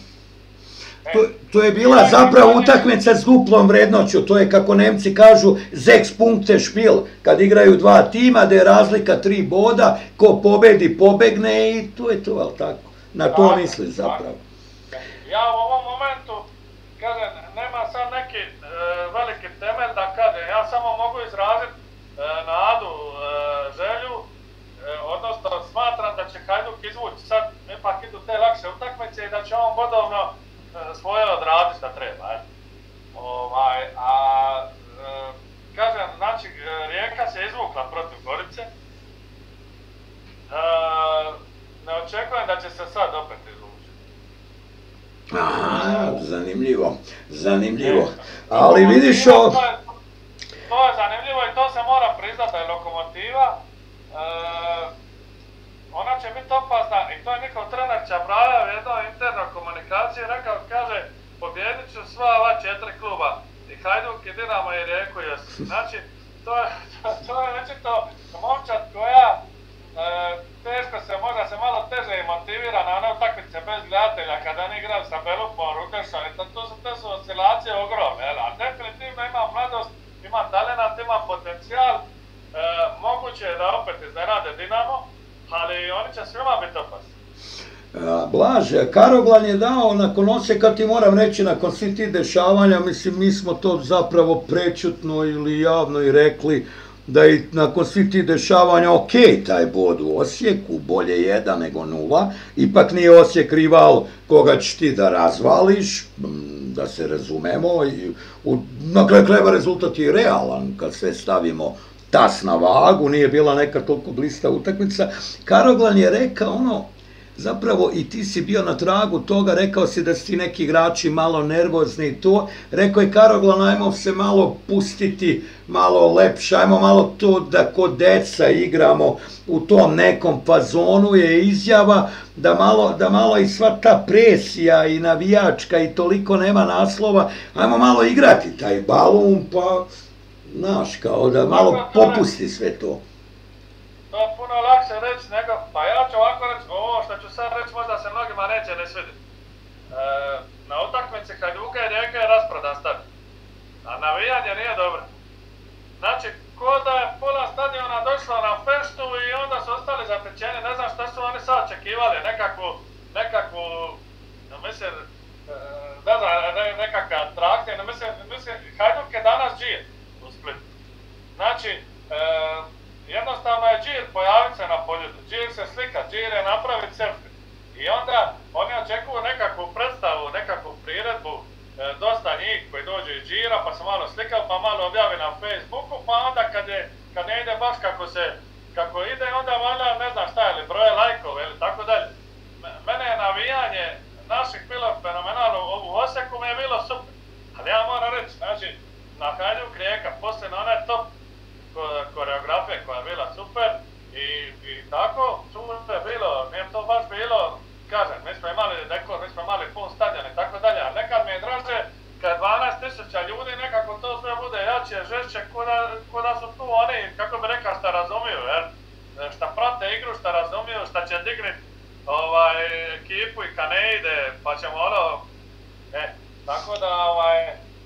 Speaker 1: To, to je bila zapravo utakmica s duplom vrednoću, to je kako Nemci kažu sechs Punkte Spiel, kad igraju dva tima, da je razlika tri boda, ko pobedi pobegne i to je to, ali tako, na to misli zapravo.
Speaker 2: Ja u ovom momentu, kažem, nema sad neki e, veliki temelj da kažem, ja samo mogu izraziti e, nadu, e, želju, e, odnosno smatram da će Hajduk izvući sad, ipak idu te lakše utakmice i da će on bodovno e, svoje odraditi što treba. E. Ovaj, a e, kažem, znači Rijeka se izvukla protiv Gorice, e, ne očekujem da će se sad opet izvući.
Speaker 1: Aha, zanimljivo, zanimljivo, ali vidiš o...
Speaker 2: To je, to je zanimljivo i to se mora priznati da je Lokomotiva, e, ona će biti opasna i to je njihov trener Čabraja u jednoj internoj komunikaciji rekao, kaže, pobjedit ću sva ova četiri kluba, i Hajduk, i Dinamo, i Rijeku, i Osijek. Znači, to je, to, to je očito momčad koja e, teško se, možda se malo teže i motivira na one utakmice bez gledatelja kada oni igraju sa Belupom, Rukešom, i to su, te su oscilacije ogromne, a definitivno ima mladost, ima talenat, ima potencijal, e, moguće je da opet iznenade Dinamo, ali oni će svima biti opasni.
Speaker 1: Blaže, Karoglan je dao nakon Osijeka, ti moram reći, nakon svih tih dešavanja, mislim, mi smo to zapravo prečutno ili javno i rekli, da i nakon svih tih dešavanja, ok, taj bod u Osijeku, bolje jedan nego nula, ipak nije Osijek rival koga ćeš ti da razvališ, da se razumemo, na kraju krajeva rezultat je realan kad sve stavimo tas na vagu, nije bila neka toliko blista utakmica. Karoglan je rekao ono, zapravo i ti si bio na tragu toga, rekao si da su ti neki igrači malo nervozni i to, rekao je Karoglan, ajmo se malo pustiti, malo lepše, ajmo malo to da kod deca igramo u tom nekom fazonu, je izjava da malo, da malo i sva ta presija i navijačka i toliko nema naslova, ajmo malo igrati taj balun, pa, znaš, kao da malo popusti sve to.
Speaker 2: To je puno lakše reći nego, pa ja ću ovako reći, ovo što ću sad reći možda se mnogima neće ne svidjeti. E, na utakmici Hajduka i Rijeke je rasprodan stadion, a navijanje nije dobro. Znači, ko da je pola stadiona došlo na feštu i onda su ostali zatečeni, ne znam šta su oni sad očekivali, nekakvu, nekakvu, mislim, ne znam, ne, nekakve atrakcije, ne mislim, mislim, Hajduk je danas džir u Splitu. Znači, e, jednostavno je džir pojaviti se na poljudu, džir se slika, džir je napraviti selfie. I onda oni očekuju nekakvu predstavu, nekakvu priredbu, e, dosta njih koji dođu iz džira pa se malo slikaju pa malo objavi na Facebooku, pa onda kad, je, kad ne ide baš kako se kako ide, onda valjda ne znam šta ili broje lajkove ili tako dalje. Mene je navijanje naših bilo fenomenalno, u Osijeku mi je bilo super. Ali ja moram reći, znači, na Hajduk Rijeka, poslije na onaj top koreografije koja je bila super i, i tako, super je bilo, nije to baš bilo, kažem, mi smo imali dekor, mi smo imali pun stadion i tako dalje, a nekad mi je draže kad dvanaest tisuća ljudi nekako to sve bude jače, žešće, ko da su tu oni, kako bi rekao, šta razumiju, jer šta prate igru, šta razumiju, šta će dignit ovaj, ekipu i kad ne ide, pa ćemo ono, e, tako da ovaj,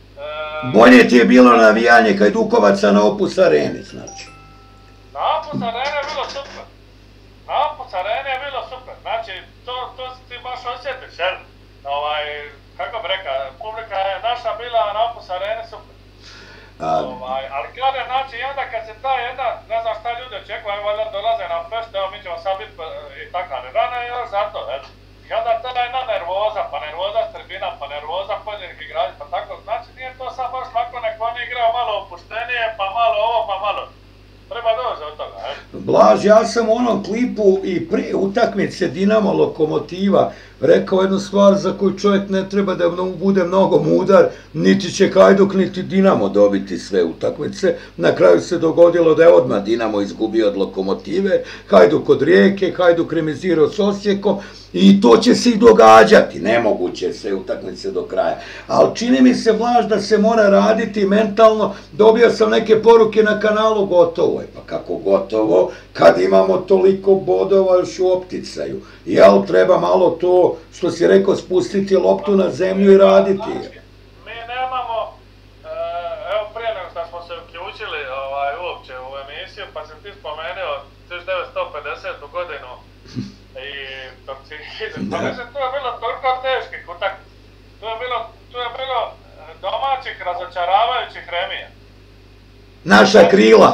Speaker 1: bolje ti je bilo navijanje Hajdukovaca na Opus Areni, znači.
Speaker 2: Na Opus Areni je bilo super. Na Opus Areni je bilo super. Znači, to, to ti baš osjetiš, jel? Ovaj, kako bi rekao, publika je naša bila na Opus Areni super. A... Ovaj, ali kada, znači, i onda kad se ta jedna, ne znam šta ljudi očekuju, evo valjda dolaze na fest, evo mi ćemo sad biti i tako, ali rano je još zato, jel? I onda tada jedna nervoza, pa nervoza s tribina, pa nervoza pojedinih igrača, pa tako, znači nije to sad baš lako, nek oni igraju malo opuštenije, pa malo ovo, pa malo, treba doći od toga, e?
Speaker 1: Blaž, ja sam u onom klipu i prije utakmice Dinamo Lokomotiva rekao jednu stvar za koju čovjek ne treba da bude mnogo mudar, niti će Hajduk, niti Dinamo dobiti sve utakmice. Na kraju se dogodilo da je odmah Dinamo izgubio od Lokomotive, Hajduk od Rijeke, Hajduk remizirao s Osijekom i to će se i događati, nemoguće sve utakmice do kraja. Ali čini mi se, Blaž, da se mora raditi mentalno, dobio sam neke poruke na kanalu, gotovo je, pa kako gotovo, kad imamo toliko bodova još u opticaju. Jel, treba malo to, što si rekao, spustiti loptu na zemlju i raditi.
Speaker 2: Mi nemamo, evo prije nego što smo se uključili uopće u emisiju, pa sam ti spomenuo tisuću devetsto pedesetu godinu i Torcida. Pa mislim, tu je bilo toliko teških utakmica. Tu je bilo, tu je bilo domaćih razočaravajućih remija.
Speaker 1: Naša krila.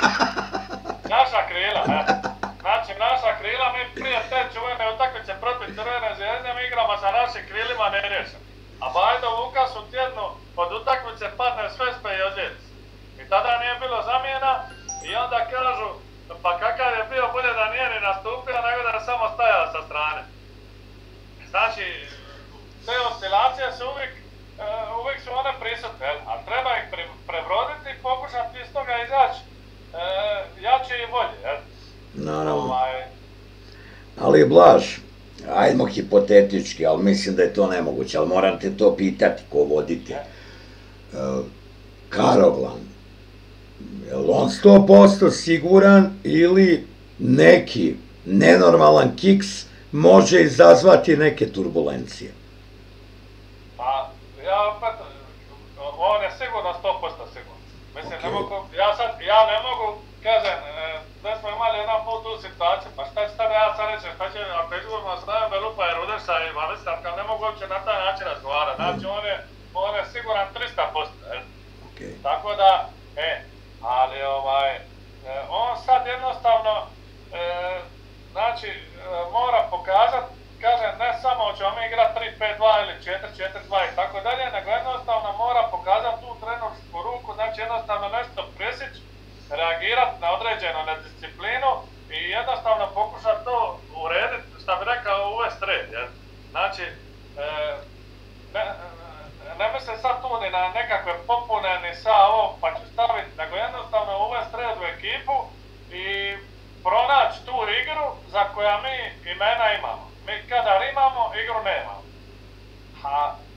Speaker 2: Naša krila, ne. Znači, naša krila, mi prije te čuvene utakmice protiv Crvene Zvijezde, mi igramo sa našim krilima neriješeno. A Bajdo Vukas u tjednu od utakmice padne sve spe i odjeci. I tada nije bilo zamjena i onda kažu, pa kakav je bio, bolje da nije ni nastupio, nego da je samo stajao sa strane. Znači, te oscilacije su uvijek, uh, uvijek su one prisutne, a treba ih pre, prebroditi i pokušati iz toga izaći uh, jače i bolje, jel?
Speaker 1: Naravno. Ovaj... Ali Blaž, ajdemo hipotetički, ali mislim da je to nemoguće, ali moram te to pitati ko vodite. Uh, Karoglan, je li on sto posto siguran ili neki nenormalan kiks može izazvati neke turbulencije?
Speaker 2: Pa, ja opet, on je sigurno sto posto siguran. Mislim, okay. ne mogu, ja sad, ja ne mogu, kažem, da smo imali jedan put tu situaciju, pa šta će sad ja sad reći, šta će, ako izgubimo s Rajem Belupa Tako da, e, ali ovaj, on sad jednostavno, e, znači, mora pokazati, kažem, ne samo ćemo mi igrati tri pet dva ili četiri četiri dva i tako dalje, nego jednostavno mora pokazati tu trenersku ruku, znači jednostavno nešto presjeći, reagirati na određenu nedisciplinu i jednostavno pokušati to urediti, što bi rekao, uvesti red. Znači, e, ne, ne mislim sad tu ni na nekakve popune, ni sa ovo pa ću staviti, nego jednostavno uvesti red u ekipu i pronaći tu igru za koja mi imena imamo. Mi kadar imamo, igru nemamo. A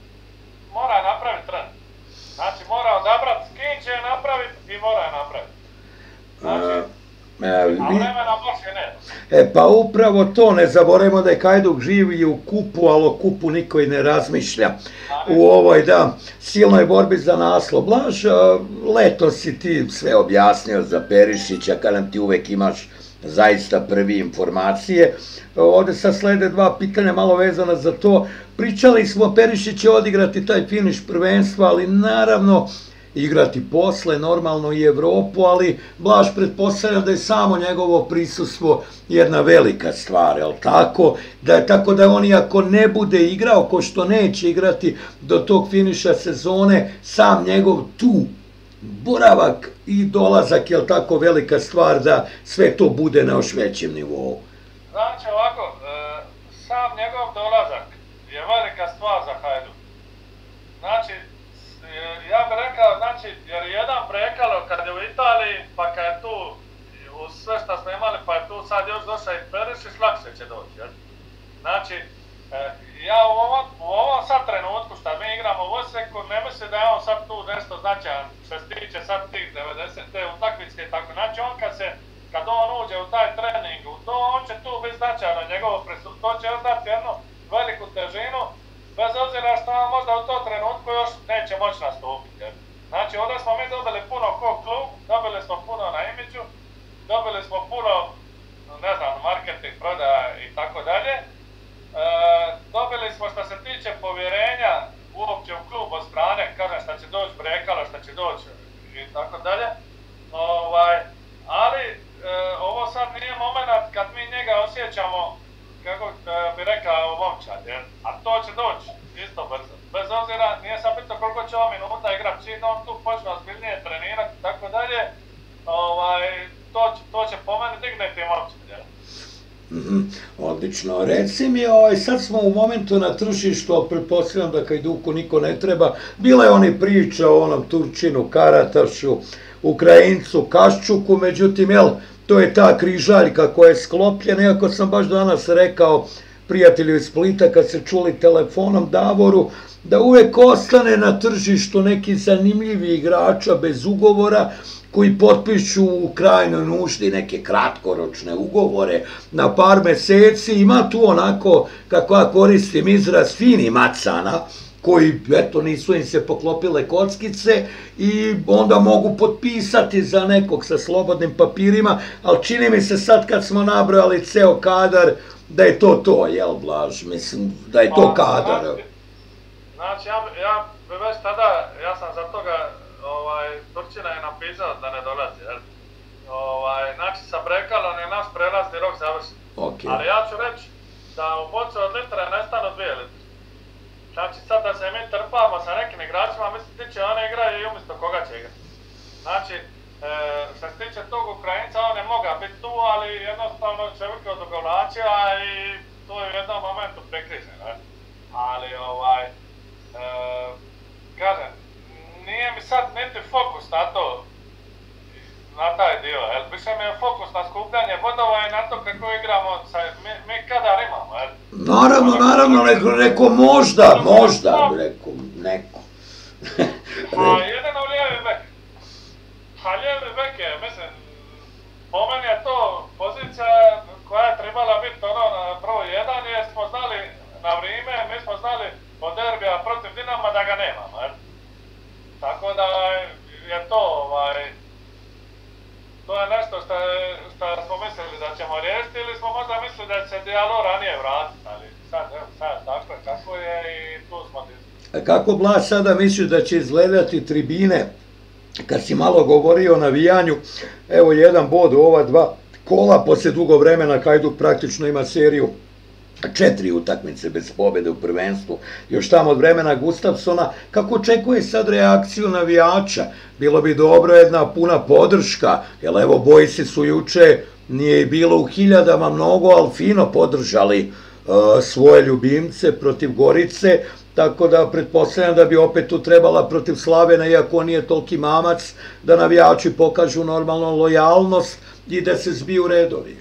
Speaker 2: mora napraviti trend. Znači mora odabrati s kim će je napraviti i mora je napraviti. Znači, a vremena baš je ne.
Speaker 1: E pa upravo to, ne zaboravimo da je Hajduk živi u kupu, ali o kupu niko i ne razmišlja. U ovoj, da, silnoj borbi za naslov. Blaž, leto si ti sve objasnio za Perišića, kad nam ti uvek imaš zaista prvi informacije. Ovdje sad slede dva pitanja malo vezana za to. Pričali smo, Perišić će odigrati taj finiš prvenstva, ali naravno igrati posle, normalno i Evropu, ali Blaž pretpostavlja da je samo njegovo prisustvo jedna velika stvar, jel tako? Da je tako da on i ako ne bude igrao, ko što neće igrati do tog finiša sezone, sam njegov tu boravak i dolazak je tako velika stvar da sve to bude na još većem nivou.
Speaker 2: Znači ovako, sam njegov dolazak je velika stvar za Hajduk. Znači, ja bih rekao, znači, jer jedan prekalo kad je u Italiji, pa kad je tu, uz sve što smo imali, pa je tu sad još došao i Perišić, lakše će doći. Znači, ja u ovom, u ovom sad trenutku što mi igramo u Osijeku, ne mislim da je on sad tu nešto značajan što se tiče sad tih devedeset te utakmice i tako. Znači on kad se, kad on uđe u taj trening, u to, on će tu biti značajno njegovo prisustvo, to će još dati jednu veliku težinu, bez obzira što on možda u tom trenutku još neće moći nastupiti. Znači ovdje smo mi dobili puno ko klub, dobili smo puno na imidžu, dobili smo puno, ne znam, marketing, prodaja i tako dalje. E, dobili smo što se tiče povjerenja uopće u klub od strane, kažem šta će doći Brekalo, šta će doći i tako dalje. Ovaj, ali e, ovo sad nije moment kad mi njega osjećamo, kako bi rekao, momčad, a to će doći isto brzo. Bez obzira, nije sad bitno koliko će on minuta igrati, čim on tu počne ozbiljnije trenirati i tako dalje, ovaj, to, to će po meni digniti momčad.
Speaker 1: Odlično. Reci mi, sad smo u momentu na tržištu, ali pretpostavljam da Hajduku niko ne treba. Bila je oni priča o onom Turčinu, Karatašu, Ukrajincu, Kaščuku, međutim, jel, to je ta križaljka koja je sklopljena, iako sam baš danas rekao prijatelju iz Splita kad se čuli telefonom Davoru, da uvek ostane na tržištu neki zanimljivi igrača bez ugovora, koji potpišu u krajnoj nuždi neke kratkoročne ugovore na par meseci. Ima tu onako, kako ja koristim izraz, fini macana, koji, eto, nisu im se poklopile kockice i onda mogu potpisati za nekog sa slobodnim papirima, ali čini mi se sad kad smo nabrojali ceo kadar, da je to to, jel, Blaž? Mislim, da je to kadar.
Speaker 2: Znači, ja bi već tada, ja sam za toga, Turčina je napisao da ne dolazi, jel? Znači, sa Brekalom je naš prelazni rok završen. Ali ja ću reći da u bocu od litre nestanu dvije litre. Znači, sad da se mi trpamo sa nekim igračima, mislim, ti će one igraju i umjesto koga će igrati. Znači, što se tiče tog Ukrajinca, on je mogao biti tu, ali jednostavno čovjek je odugovlačio i to je u jednom momentu prekrižen. Ali, ovaj, kažem, nije mi sad niti fokus na to, na taj dio, jel? Više mi je fokus na skupljanje bodova i na to kako igramo, mi kadar imamo, jel?
Speaker 1: Naravno, naravno, neko možda, možda, neko, neko.
Speaker 2: A jedino lijevi bek. A lijevi bek je, mislim, po meni je to pozicija koja je trebala biti ono na broj jedan, jer smo znali na vrijeme, mi smo znali od derbija protiv Dinama da ga nemamo, jel? Tako da je to, ovaj, to je nešto što, što smo mislili da ćemo riješiti ili smo možda mislili da će se Diallo ranije vratiti, ali sad, evo, sad tako je kako je i tu smo disli.
Speaker 1: A kako Blaž sada misliš da će izgledati tribine kad si malo govorio o navijanju, evo jedan bod u ova dva kola, poslije dugo vremena Hajduk praktično ima seriju četiri utakmice bez pobjede u prvenstvu, još tamo od vremena Gustafsona. Kako očekuje sad reakciju navijača? Bilo bi dobro jedna puna podrška, jer evo Bojsi su juče, nije i bilo u hiljadama mnogo, ali fino podržali svoje ljubimce protiv Gorice, tako da pretpostavljam da bi opet tu trebala protiv Slavena, iako on nije toliki mamac, da navijači pokažu normalno lojalnost i da se zbiju redovi.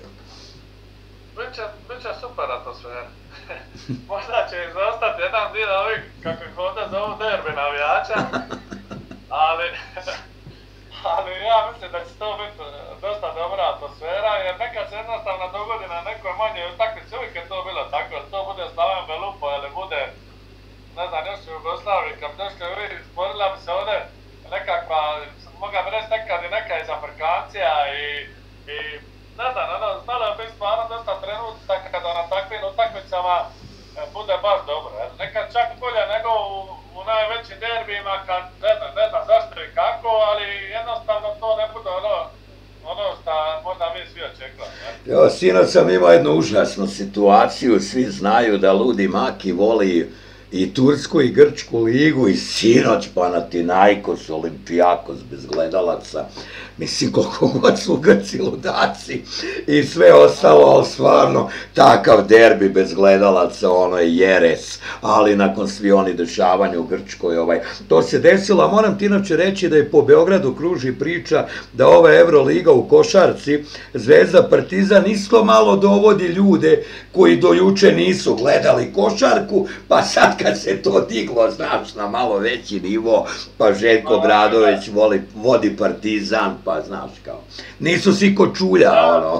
Speaker 2: Biće super atmosfera. Možda će izostati jedan dio ovih, kako ih ovdje zovu, derbi navijača, ali, ali ja mislim da će to biti dosta dobra atmosfera, jer nekad se jednostavno dogodi na nekoj manjoj utakmici, uvijek je to bilo tako, to bude Slaven Belupo ili bude, ne znam, još u Jugoslaviji, kad došli uvijek, stvorila bi se ovdje nekakva, moga bi reći nekad i neka iz Afrikancija i, i ne znam, ono, znalo je biti stvarno dosta trenutaka kada na takvim utakmicama bude baš dobro. Nekad čak bolje nego u, u najvećim derbijima kad ne znam, ne znam zašto i kako, ali jednostavno to ne bude ono, ono što možda mi svi očekujemo.
Speaker 1: Evo, sinoć sam imao jednu užasnu situaciju, svi znaju da Ludi Maki voli i Tursku i Grčku ligu i sinoć Panathinaikos, Olympiakos bez gledalaca. Mislim, koliko god su Grci ludaci i sve ostalo, ali stvarno, takav derbi bez gledalaca, ono je jeres, ali nakon svi oni dešavanja u Grčkoj, ovaj, to se desilo, a moram ti inače reći da je po Beogradu kruži priča da ova Euroliga u košarci, Zvezda Partizan isto malo dovodi ljude koji do juče nisu gledali košarku, pa sad kad se to diglo, znaš, na malo veći nivo, pa Željko Obradović voli, vodi Partizan, pa znaš kao, nisu svi ko čulja, ono.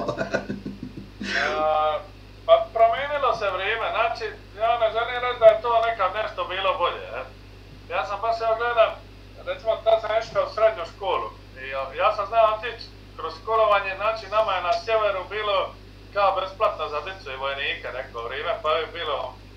Speaker 2: Pa promijenilo se vrijeme, znači, ja ne želim reći da je to nekad nešto bilo bolje. Ja sam baš evo gledam, recimo tad sam išao u srednju školu i ja sam znao otići kroz školovanje, znači nama je na sjeveru bilo kao besplatno za djecu i vojnike neko vrijeme, pa je bilo,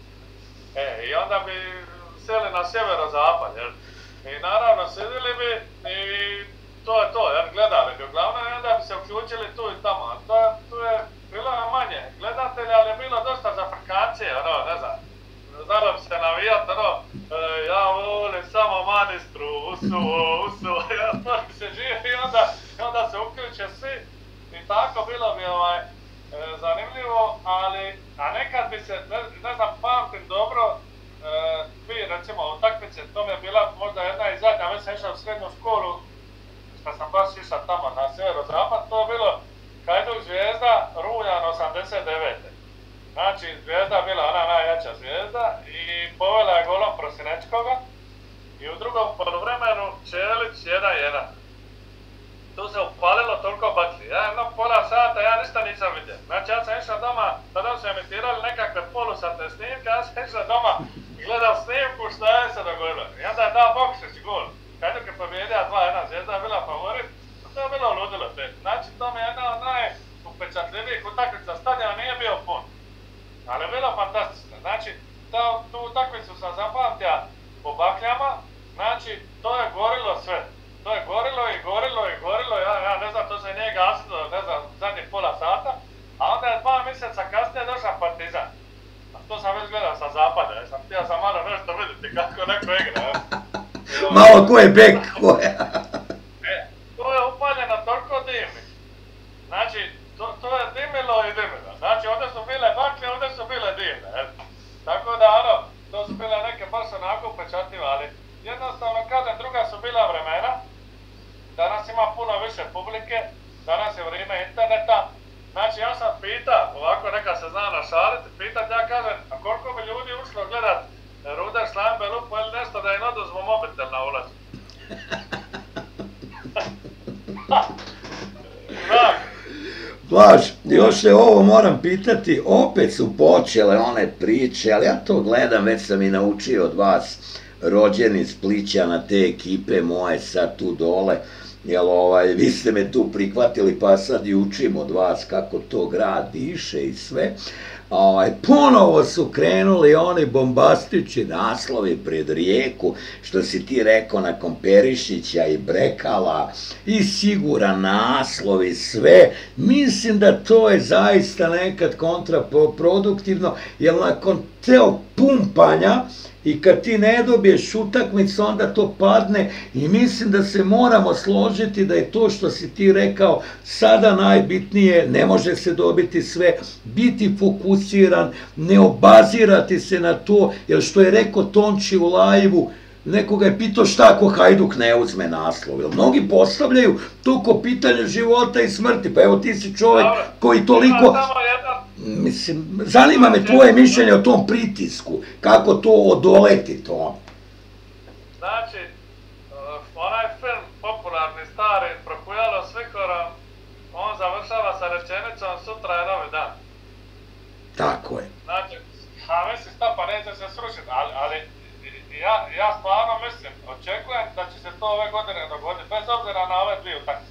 Speaker 2: e, i onda bi sjeli na sjevero-zapad, jel? I naravno sjedili bi i to je to, jer gledali bi uglavnom i onda bi se uključili tu i tamo, ali to, tu je bilo manje gledatelja, ali je bilo dosta za Afrikancije, ono, ne znam, znalo bi se navijat, ono, e, ja volim samo manistru, usuo, usuo, ja to bi se živi i onda, onda se uključe svi i tako bilo bi ovaj, e, zanimljivo, ali, a nekad bi se, ne, ne znam, pamtim dobro, e, vi recimo utakmice, to mi je bila možda jedna i zadnja, već sam išao u srednju školu, kad sam baš išao tamo na sjeverozapad, to je bilo Hajduk Zvijezda, Rujan osamdeset devete. Znači, Zvijezda bila ona najjača zvijezda i povela je golom Prosinečkoga i u drugom poluvremenu Čelić jedan jedan. Tu se upalilo toliko baklji. Ja jedno pola sata, ja ništa nisam vidio. Znači, ja sam išao doma, tada su emitirali nekakve polusatne snimke, ja sam išao doma i gledao snimku šta je se dogodilo. I onda je dao Bokšić gol. Hajduk je pobjedio dva jedna, Zvijezda je bila favorit, to je bilo ludilo te. Znači, to mi je jedna od najupečatljivijih utakmica, stadion nije bio pun, ali je bilo fantastično. Znači, to, tu utakmicu sam zapamtio po bakljama, znači, to je gorilo sve. To je gorilo i gorilo i gorilo, ja, ja ne znam, to se nije gasilo, ne znam, zadnjih pola sata, a onda je dva mjeseca kasnije došao Partizan. A to sam već gledao sa zapada, ja sam htio sam malo nešto vidjeti kako neko igra.
Speaker 1: Malo ko je bek, ko je?
Speaker 2: E, to je upaljeno toliko dimi. Znači, to, to je dimilo i dimilo. Znači, ovdje su bile baklje, ovdje su bile dimne. E. Tako da, ono, to su bile neke baš onako upečatljive, ali jednostavno, kažem, druga su bila vremena. Danas ima puno više publike, danas je vrijeme interneta. Znači, ja sam pitao, ovako neka se zna našaliti, pitat, ja kažem, a koliko bi ljudi ušlo gledat Ruder, Slaven Belupo ili nešto da im oduzmu mobitel na ulazu.
Speaker 1: Blaž, još se ovo moram pitati, opet su počele one priče, ali ja to gledam, već sam i naučio od vas, rođeni Splićana, te ekipe moje sad tu dole, jel ovaj, vi ste me tu prihvatili pa sad i učim od vas kako to grad diše i sve, ovaj, ponovo su krenuli oni bombastični naslovi pred Rijeku, što si ti rekao nakon Perišića i Brekala, i siguran naslov i sve. Mislim da to je zaista nekad kontraproduktivno, jer nakon teo pumpanja i kad ti ne dobiješ utakmicu, onda to padne i mislim da se moramo složiti da je to što si ti rekao sada najbitnije, ne može se dobiti sve, biti fokusiran, ne obazirati se na to, jer što je rekao Tonči u lajvu, nekoga je pitao šta ako Hajduk ne uzme naslov, jer mnogi postavljaju to ko pitanje života i smrti, pa evo ti si čovjek koji toliko... Mislim, zanima me tvoje mišljenje o tom pritisku, kako to odoleti to.
Speaker 2: Znači, onaj film, popularni, stari, Prokujalo s Vikorom, on završava sa rečenicom sutra je novi dan.
Speaker 1: Tako je.
Speaker 2: Znači, a mislim, sta pa neće se srušiti, ali, ali ja, ja stvarno mislim, očekujem da će se to ove godine dogoditi, bez obzira na ove dvije utakmice.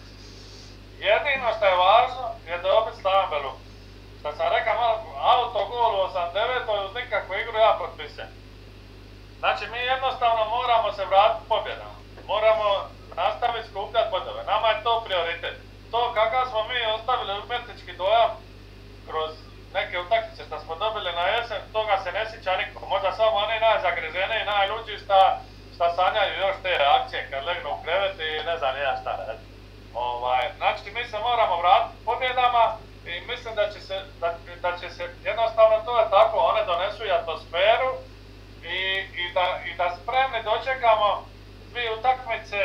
Speaker 2: Jedino što je važno je dobiti Slaven Belup. Što sam rekao malo, autogol u osamdeset devetoj uz nikakvu igru ja potpisujem. Znači mi jednostavno moramo se vratiti pobjedama. Moramo nastaviti skupljati bodove. Nama je to prioritet. To kakav smo mi ostavili umetnički dojam kroz neke utakmice što smo dobili na jesen, toga se ne sjeća niko. Možda samo oni najzagriženiji i najluđi šta, šta sanjaju još te reakcije kad legnu u krevet i ne znam ja šta. Ovaj, znači mi se moramo vratiti pobjedama. I mislim da će se, da, da će se, jednostavno to je tako, one donesu i atmosferu i, i, da, i da spremni dočekamo dvije utakmice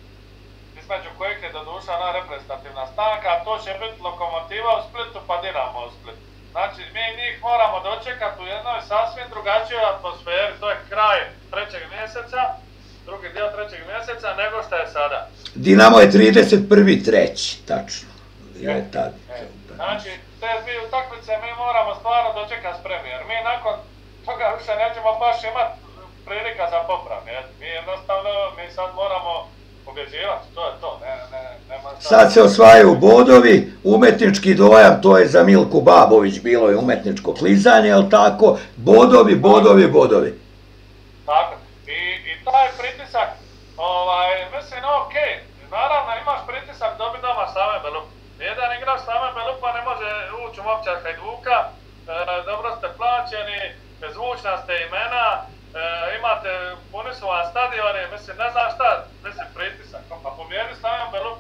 Speaker 2: između kojih je doduša ona reprezentativna stanka, a to će biti Lokomotiva u Splitu pa Dinamo u Splitu. Znači mi njih moramo dočekati u jednoj sasvim drugačijoj atmosferi, to je kraj trećeg mjeseca, drugi dio trećeg mjeseca nego što je sada.
Speaker 1: Dinamo je trideset prvi treći tačno. Je tad.
Speaker 2: Znači, te dvije utakmice mi moramo stvarno dočekati spremni, jer mi nakon toga više nećemo baš imati prilika za popravni. Mi jednostavno, mi sad moramo pobjeđivati, to je to. Ne, ne, nema sad...
Speaker 1: sad se osvajaju bodovi, umetnički dojam, to je za Milku Babović bilo je umetničko klizanje, jel tako? Bodovi, bodovi, bodovi.
Speaker 2: Tako, i, i taj pritisak, ovaj, mislim, ok, naravno imaš pritisak dobiti doma Slaven Belup. Jedan igrač Slaven Belupa ne može ući u momčad Hajduka, e, dobro ste plaćeni, zvučna ste imena, e, imate, puni su vam stadioni, mislim, ne znam šta, mislim, pritisak, pa pobjedi Slaven Belup.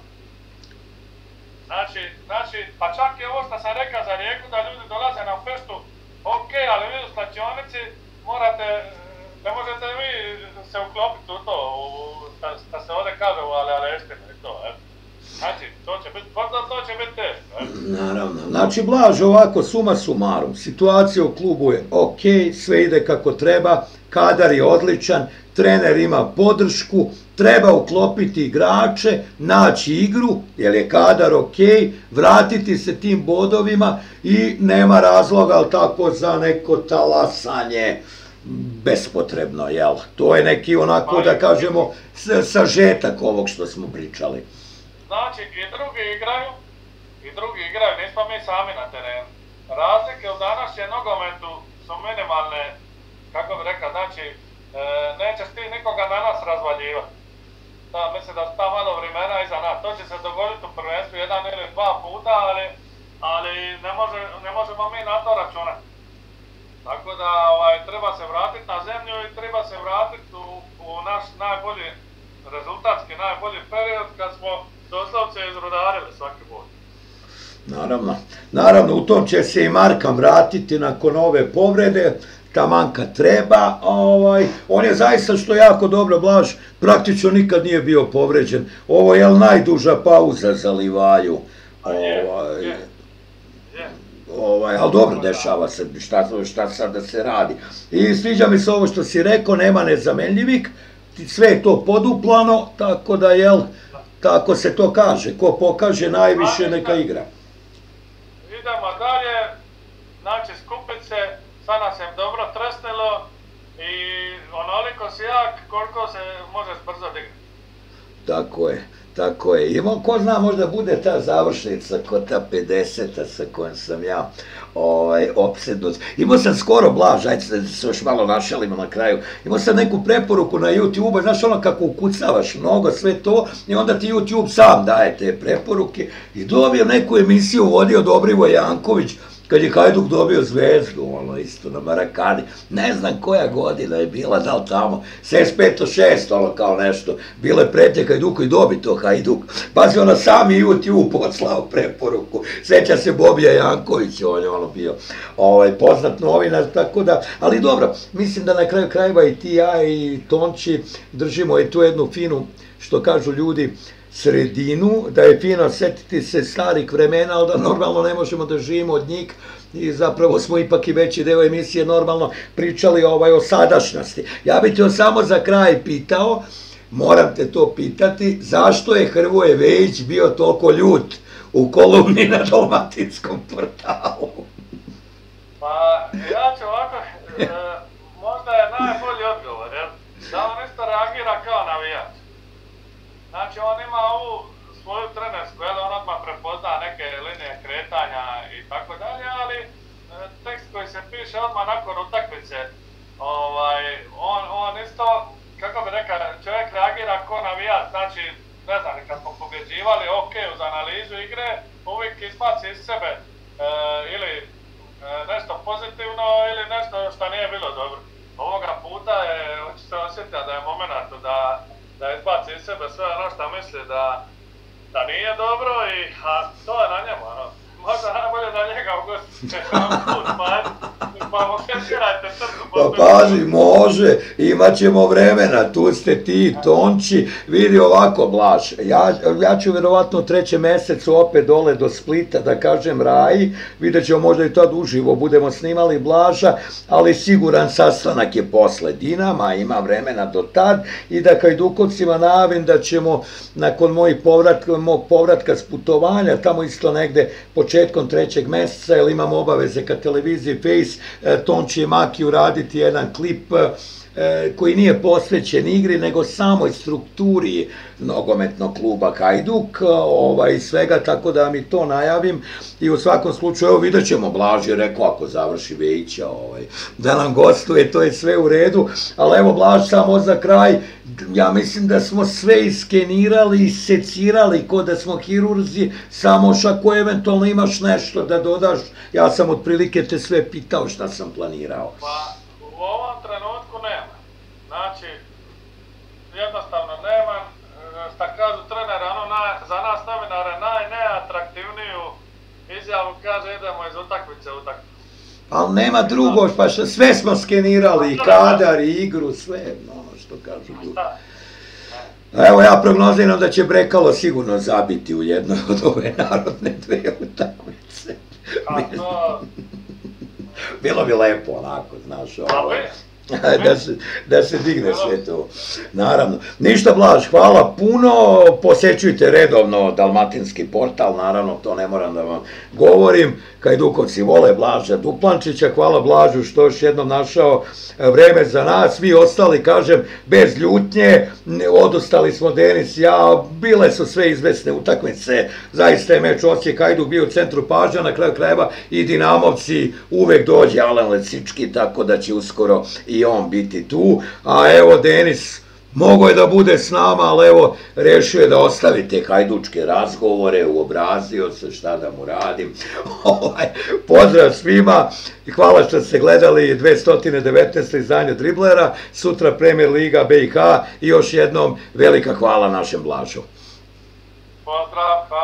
Speaker 2: Znači, znači, pa čak je ovo što sam rekao za Rijeku, da ljudi dolaze na feštu, ok, ali vi u slačionici morate, ne možete vi se uklopiti u to, što se ovdje kaže u ale, ale estinu i to, evo. Znači, to će biti, to će biti teško.
Speaker 1: Naravno. Znači, Blaž, ovako, suma sumarum, situacija u klubu je ok, sve ide kako treba, kadar je odličan, trener ima podršku, treba uklopiti igrače, naći igru, jer je kadar ok, vratiti se tim bodovima i nema razloga, ali tako, za neko talasanje bespotrebno, jel? To je neki onako, da kažemo, sažetak ovog što smo pričali.
Speaker 2: Znači, i drugi igraju, i drugi igraju, nismo mi sami na terenu. Razlike u današnjem nogometu su minimalne, kako bi rekao, znači, e, nećeš ti nikoga danas razvaljivati. Da, mislim da su ta malo vremena iza nas. To će se dogoditi u prvenstvu jedan ili dva puta, ali, ali ne, može, ne možemo mi na to računati. Tako da ovaj, treba se vratiti na zemlju i treba se vratiti u, u naš najbolji, rezultatski najbolji period kad smo doslovce izrudarili svaki bod.
Speaker 1: Naravno, naravno, u tom će se i Markan vratiti nakon ove povrede, taman kad treba, ovaj, on je zaista što jako dobro, Blaž, praktično nikad nije bio povređen, ovo je najduža pauza za Livaju, ovaj, ovaj, ali dobro, dešava se, šta, šta sad da se radi. I sviđa mi se ovo što si rekao, nema nezamenljivih, sve je to poduplano, tako da, jel, tako se to kaže, ko pokaže najviše neka igra.
Speaker 2: Idemo dalje, znači skupit se, sad nas je dobro tresnilo i onoliko si jak koliko se možeš brzo dignuti.
Speaker 1: tako je. Tako je. Imao, ko zna, možda bude ta završnica, ko ta pedeseta sa kojom sam ja ovaj, opsednut. Imao sam skoro, Blaž, ajde da se još malo našalimo na kraju, imao sam neku preporuku na YouTube, znaš ono kako ukucavaš mnogo, sve to, i onda ti YouTube sam daje te preporuke i dobijem neku emisiju vodio Dobrivoje Janković, kad je Hajduk dobio zvezdu, ono isto na Marakani, ne znam koja godina je bila, da li tamo, sedamdeset pet šest, ono kao nešto, bile pretnje Hajduku i dobi to Hajduk, pazi ono sami YouTube poslao preporuku, seća se Bobija Janković, on je ono bio ovaj, poznat novinar, tako da, ali dobro, mislim da na kraju krajeva i ti, ja i Tonči držimo i tu jednu finu, što kažu ljudi, sredinu, da je fino setiti se starih vremena, ali da normalno ne možemo da živimo od njih i zapravo smo ipak i veći deo emisije normalno pričali ovaj, o sadašnjosti. Ja bih te samo za kraj pitao, moram te to pitati, zašto je Hrvoje Vejić bio toliko ljut u kolumni na Dalmatinskom portalu?
Speaker 2: Pa, ja ću ovako, možda je najbolji odgovor, jer da on isto reagira kao navijač. Znači, on ima ovu svoju trenersku, jel, on odmah prepozna neke linije kretanja i tako dalje, ali tekst koji se piše odmah nakon utakmice, ovaj, on, on isto, kako bi rekao, čovjek reagira ko navijač, znači, ne znam, kad smo pobjeđivali, ok, uz analizu igre, uvijek izbaci iz sebe e, ili e, nešto pozitivno ili nešto što nije bilo dobro. Ovoga puta je, očito osjetio da je moment da da izbaci iz sebe sve ono što misli da, da nije dobro i a, to je na njemu, ono. Možda najbolje da njega ugostite na put, pa mu keširajte crtu.
Speaker 1: Pa pazi, može, imat ćemo vremena, tu ste ti, Tonči, vidi ovako, Blaž, ja, ja ću vjerovatno u trećem mesecu opet dole do Splita, da kažem Raji, vidjet ćemo možda i tad uživo, budemo snimali Blaža, ali siguran sastanak je posle Dinama, ima vremena do tad i da Hajdukovcima najavim da ćemo nakon mojih povratka, mog povratka s putovanja, tamo isto negde početkom trećeg meseca, jer imam obaveze ka televiziji Face, Tonči i Maki uraditi jedan klip koji nije posvećen igri, nego samoj strukturi nogometnog kluba Hajduk, ovaj, svega, tako da mi to najavim i u svakom slučaju, evo vidjet ćemo, Blaž je rekao ako završi Vejića, ovaj, da nam gostuje, to je sve u redu, ali evo Blaž, samo za kraj, ja mislim da smo sve iskenirali i secirali ko da smo hirurzi, samo ako eventualno imaš nešto da dodaš, ja sam otprilike te sve pitao šta sam planirao.
Speaker 2: Pa, u ovom trenutku nema. Znači, jednostavno nema, šta kažu trenera, ono naj, za nas novinare najneatraktivniju izjavu kaže idemo iz utakmice u utakmicu.
Speaker 1: Ali nema drugo, pa što sve smo skenirali, i kadar, i igru, sve, ono što kažu drugo. Evo ja prognoziram da će Brekalo sigurno zabiti u jednoj od ove narodne dve utakmice.
Speaker 2: A to...
Speaker 1: Bilo bi lepo onako, znaš, ovo, da, se, da se digne sve to, naravno. Ništa, Blaž, hvala puno, posećujte redovno Dalmatinski portal, naravno, to ne moram da vam govorim, Hajdukovci vole Blaža Duplančića, hvala Blažu što još jednom našao vreme za nas, svi ostali, kažem, bez ljutnje, odustali smo Denis, ja, bile su sve izvesne utakmice, zaista je meč Osijek Hajduk bio u centru pažnja, na kraju krajeva i Dinamovci, uvek dođe Alen Lecički, tako da će uskoro i on biti tu, a evo Denis, mogo je da bude s nama, ali evo, rešio je da ostavi te hajdučke razgovore, uobrazio se šta da mu radim. Pozdrav svima i hvala što ste gledali dvesta devetnaesto izdanje Driblera, sutra Premier Liga B i H i još jednom velika hvala našem Blažu.
Speaker 2: Pozdrav, hvala.